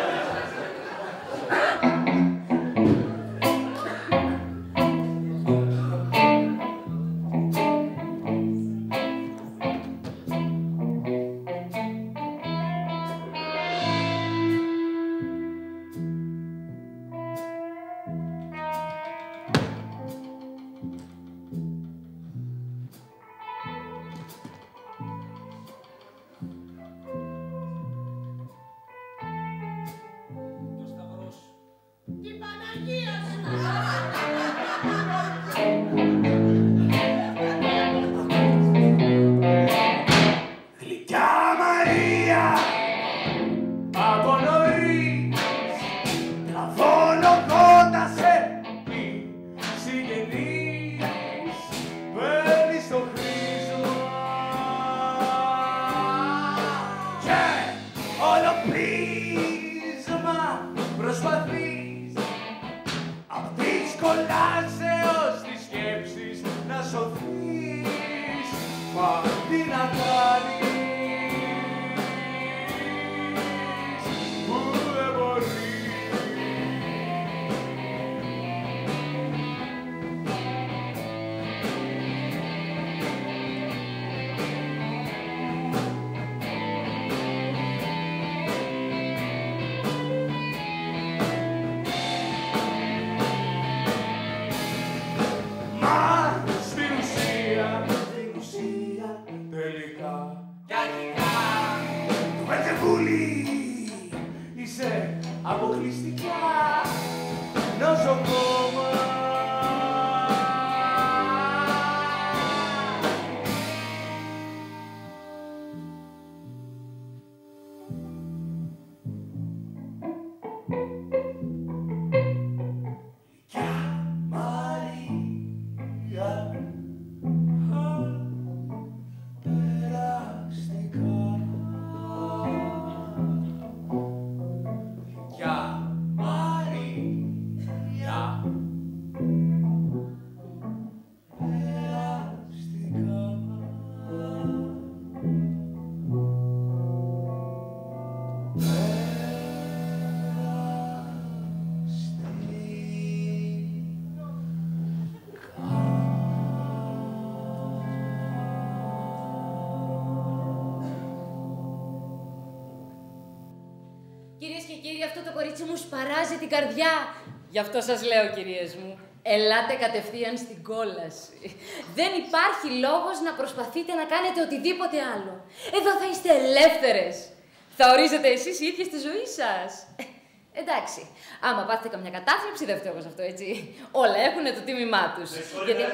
Κυρίες και κύριοι, αυτό το κορίτσι μου σπαράζει την καρδιά. Γι' αυτό σας λέω, κυρίες μου, ελάτε κατευθείαν στην κόλαση. Δεν υπάρχει λόγος να προσπαθείτε να κάνετε οτιδήποτε άλλο. Εδώ θα είστε ελεύθερες. Θα ορίζετε εσείς οι ίδιες τη ζωή σας. Εντάξει, άμα πάθετε καμιά κατάθλιψη, δεν φταίω εγώ σε αυτό, έτσι. Όλα έχουν το τίμημά τους. Γιατί...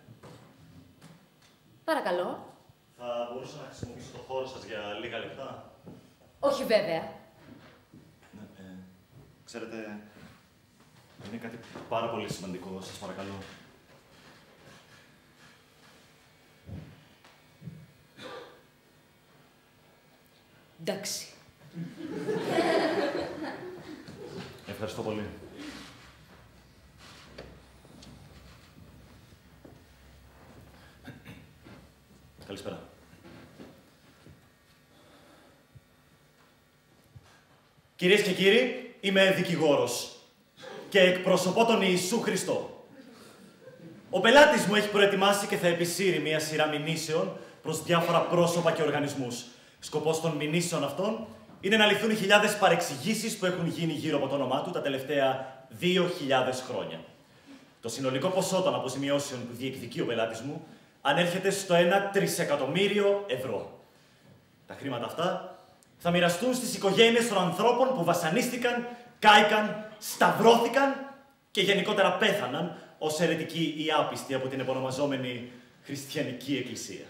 Παρακαλώ. Θα μπορούσα να χρησιμοποιήσω το χώρο σας για λίγα λεπτά. Όχι βέβαια. Ξέρετε, είναι κάτι πάρα πολύ σημαντικό, σας παρακαλώ. Εντάξει. Ευχαριστώ πολύ. Καλησπέρα. Κυρίες και κύριοι, είμαι δικηγόρος και εκπροσωπώ τον Ιησού Χριστό. Ο πελάτης μου έχει προετοιμάσει και θα επισύρει μια σειρά μηνύσεων προς διάφορα πρόσωπα και οργανισμούς. Σκοπός των μηνύσεων αυτών είναι να λυθούν οι χιλιάδες παρεξηγήσεις που έχουν γίνει γύρω από το όνομά του τα τελευταία 2.000 χρόνια. Το συνολικό ποσό των αποζημιώσεων που διεκδικεί ο πελάτης μου ανέρχεται στο 1 τρισεκατομμύριο ευρώ. Τα χρήματα αυτά θα μοιραστούν στις οικογένειες των ανθρώπων που βασανίστηκαν, κάηκαν, σταυρώθηκαν και γενικότερα πέθαναν ως αιρετικοί ή άπιστοι από την επωνομαζόμενη Χριστιανική Εκκλησία.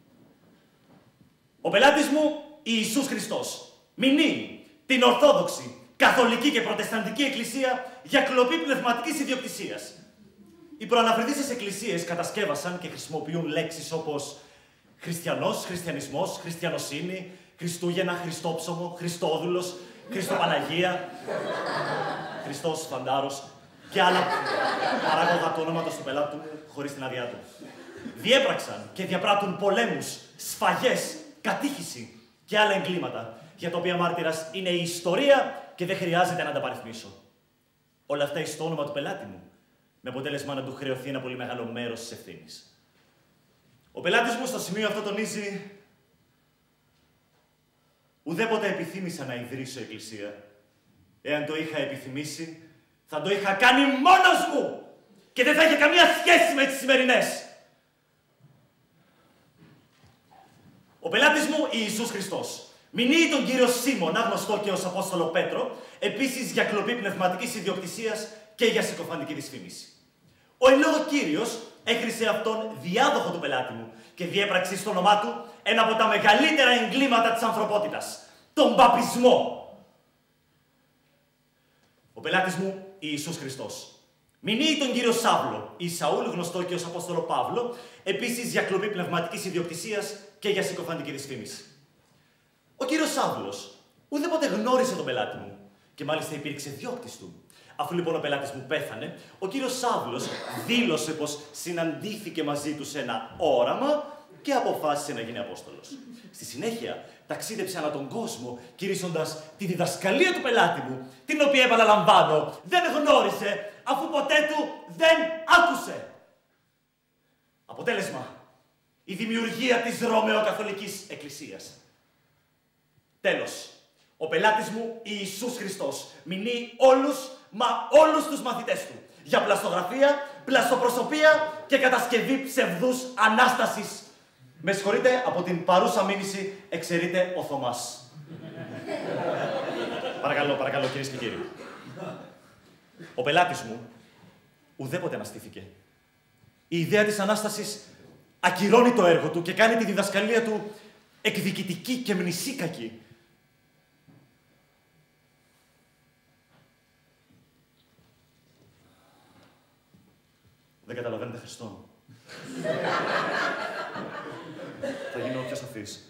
Ο πελάτης μου, Ιησούς Χριστός, μηνύει την Ορθόδοξη, Καθολική και Προτεσταντική Εκκλησία για κλοπή πνευματικής ιδιοκτησίας. Οι προαναφερθήσεις εκκλησίες κατασκεύασαν και χρησιμοποιούν λέξεις όπως χριστιανός, χριστιανισμός, χριστιανοσύνη, Χριστούγεννα, Χριστόψωμο, Χριστόδουλος, Χριστοπαναγία, Χριστός Φαντάρος και άλλα παράγωγα του ονόματος του πελάτου χωρίς την άδειά του. Διέπραξαν και διαπράττουν πολέμους, σφαγές, κατήχηση και άλλα εγκλήματα, για τα οποία μάρτυρας είναι η ιστορία και δεν χρειάζεται να τα παριθμίσω. Όλα αυτά στο όνομα του πελάτη μου, με αποτέλεσμα να του χρεωθεί ένα πολύ μεγάλο μέρος της ευθύνης. Ο πελάτης μου στο σημείο αυτό τονίζει: ουδέποτε επιθύμησα να ιδρύσω εκκλησία. Εάν το είχα επιθυμήσει, θα το είχα κάνει μόνος μου και δεν θα είχε καμία σχέση με τις σημερινές. Ο πελάτης μου, Ιησούς Χριστός, μηνύει τον κύριο Σίμωνα, γνωστό και ως Απόστολο Πέτρο, επίσης για κλοπή πνευματικής ιδιοκτησίας και για συκοφαντική δυσφήμιση. Ο εν λόγω Κύριος έκρισε αυτόν διάδοχο του πελάτη μου και διέπραξε στο όνομά του ένα από τα μεγαλύτερα εγκλήματα της ανθρωπότητας, τον παπισμό. Ο πελάτης μου, Ιησούς Χριστός, μηνύει τον κύριο Σάβλο, ή Σαούλ, γνωστό και ως Απόστολο Παύλο, επίσης για κλοπή πνευματικής ιδιοκτησίας και για συκοφαντική δυσφήμιση. Ο κύριος Σάβλος ουδέποτε γνώρισε τον πελάτη μου και μάλιστα υπήρξε διώκτης του. Αφού λοιπόν ο πελάτης μου πέθανε, ο κύριος Σάβλος δήλωσε πως συναντήθηκε μαζί του σε ένα όραμα και αποφάσισε να γίνει Απόστολος. Στη συνέχεια, ταξίδεψε ανά τον κόσμο, κηρύσσοντας τη διδασκαλία του πελάτη μου, την οποία, επαναλαμβάνω, δεν γνώρισε, αφού ποτέ του δεν άκουσε. Αποτέλεσμα, η δημιουργία της Ρωμαιοκαθολικής Εκκλησίας. Τέλος, ο πελάτης μου, Ιησούς Χριστός, μηνύει όλους τους μαθητές του για πλαστογραφία, πλαστοπροσωπία και κατασκευή ψευδούς Ανάστασης. Με συγχωρείτε, από την παρούσα μήνυση εξαιρείται ο Θωμάς. Παρακαλώ, κυρίες και κύριοι. Ο πελάτης μου ουδέποτε αναστήθηκε. Η ιδέα της Ανάστασης ακυρώνει το έργο του και κάνει τη διδασκαλία του εκδικητική και μνησίκακη. Δεν καταλαβαίνετε Χριστόν. Θα γίνω πιο σαφής.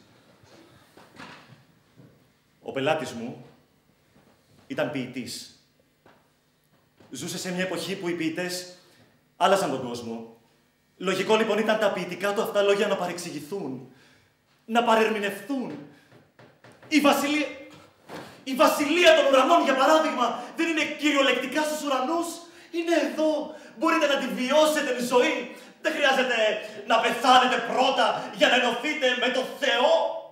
Ο πελάτης μου ήταν ποιητής. Ζούσε σε μια εποχή που οι ποιητές άλλαζαν τον κόσμο. Λογικό λοιπόν ήταν τα ποιητικά του αυτά λόγια να παρεξηγηθούν, να παρερμηνευθούν. Η βασιλεία των ουρανών, για παράδειγμα, δεν είναι κυριολεκτικά στους ουρανούς. Είναι εδώ. Μπορείτε να τη βιώσετε τη ζωή. Δεν χρειάζεται να πεθάνετε πρώτα για να ενωθείτε με τον Θεό.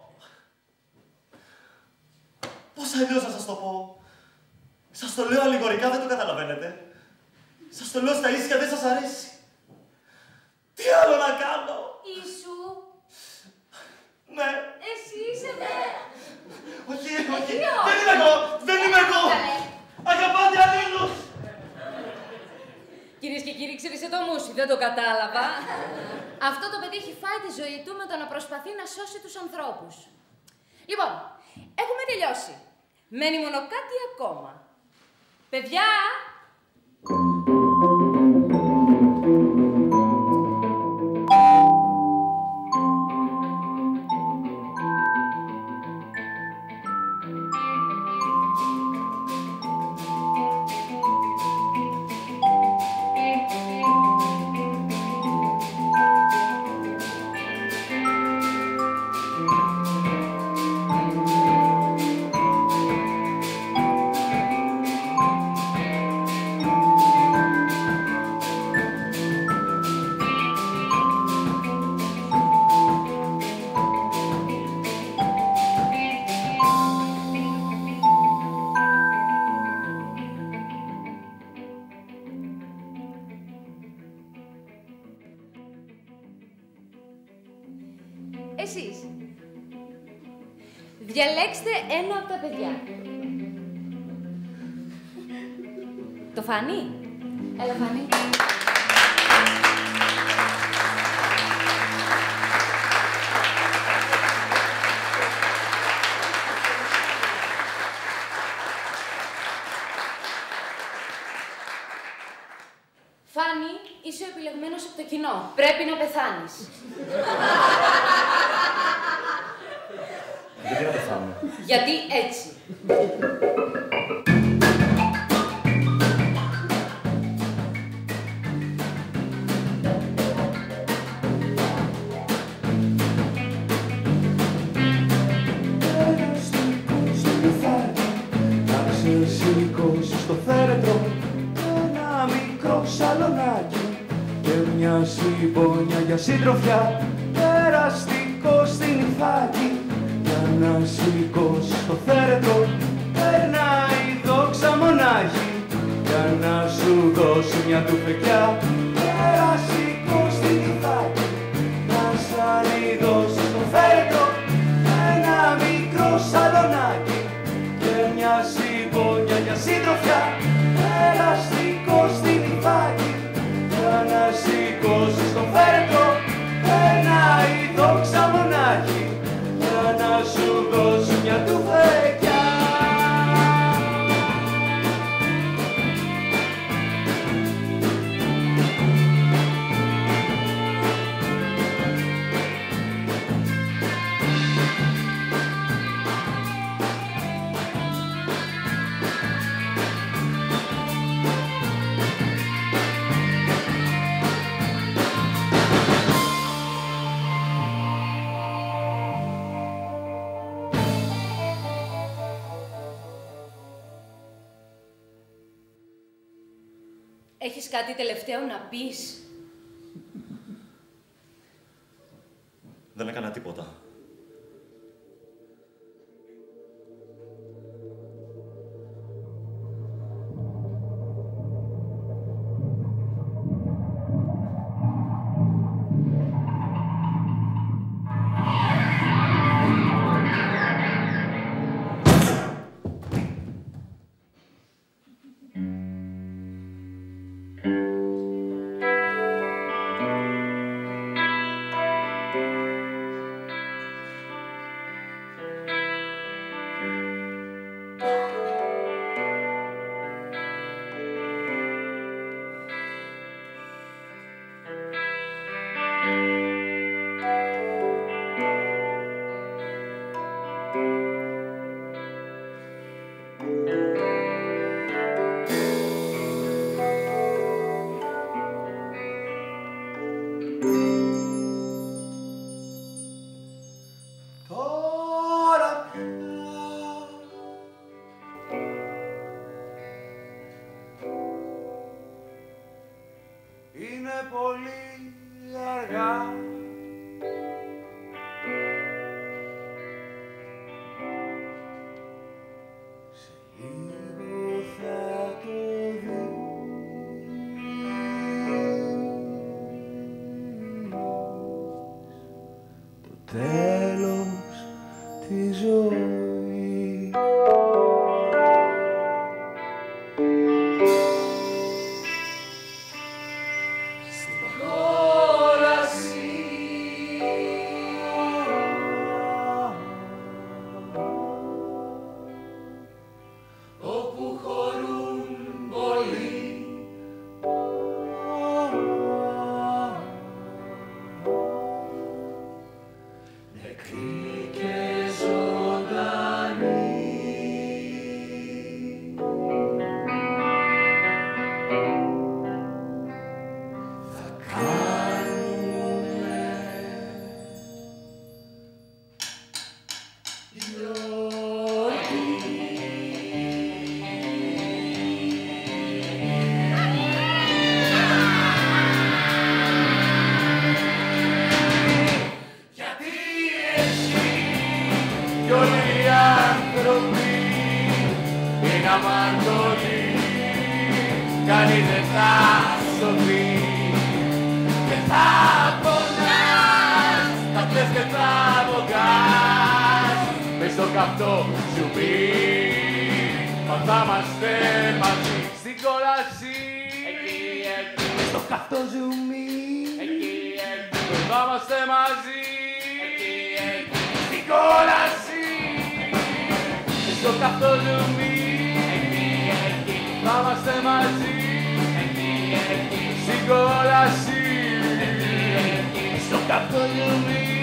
Πώς αλλιώς να σας το πω. Σας το λέω αλληγορικά, δεν το καταλαβαίνετε. Σας το λέω στα ίσια, δεν σας αρέσει. Τι άλλο να κάνω. Ιησού. Ναι. Εσύ είσαι με. Όχι. Δεν είμαι εγώ. Αγαπάτε αλλήλους. Κυρίες και κύριοι, ξέρεις το μουσι, δεν το κατάλαβα. Αυτό το παιδί έχει φάει τη ζωή του με το να προσπαθεί να σώσει τους ανθρώπους. Λοιπόν, έχουμε τελειώσει. Μένει μόνο κάτι ακόμα. Παιδιά! Εσείς. Διαλέξτε ένα από τα παιδιά. Το Φάνη. Έλα, Φάνη. Φάνη, είσαι ο επιλεγμένος από το κοινό. Πρέπει να πεθάνεις. Γιατί να πεθάνω. Γιατί έτσι. μια συμπόνια για συντροφιά, περαστικό στην Ιθάκη, για να σηκώσει το θέρετρο, περνάει η δόξα μονάχη, για να σου δώσει μια τουφεκιά, περαστικό στην Ιθάκη, να σαν δώσει το θέρετρο, ένα μικρό σαλονάκι και μια συμπόνια για συντροφιά, περαστικό στην Ιθάκη, για να σηκώσεις το φέρετρο, περνάει η δόξα μονάχη, για να σου δώσει μια τουφεκιά. Έχεις κάτι τελευταίο να πεις? Δεν έκανα τίποτα. Είναι πολύ αργά. Σε λίγο θα το δεις. Το τέλος της ζωής. Κανείς δεν θα σωθεί και θα πονάς, θα κλαις και θα βογκάς μες στο καυτό σου πει, μα θα είμαστε μαζί στην κόλαση. Μες στο καυτό σου μη, θα είμαστε μαζί στην κόλαση. Μες στο καυτό σου μη, θα είμαστε μαζί στην κόλαση, στο καυτό λιούμι.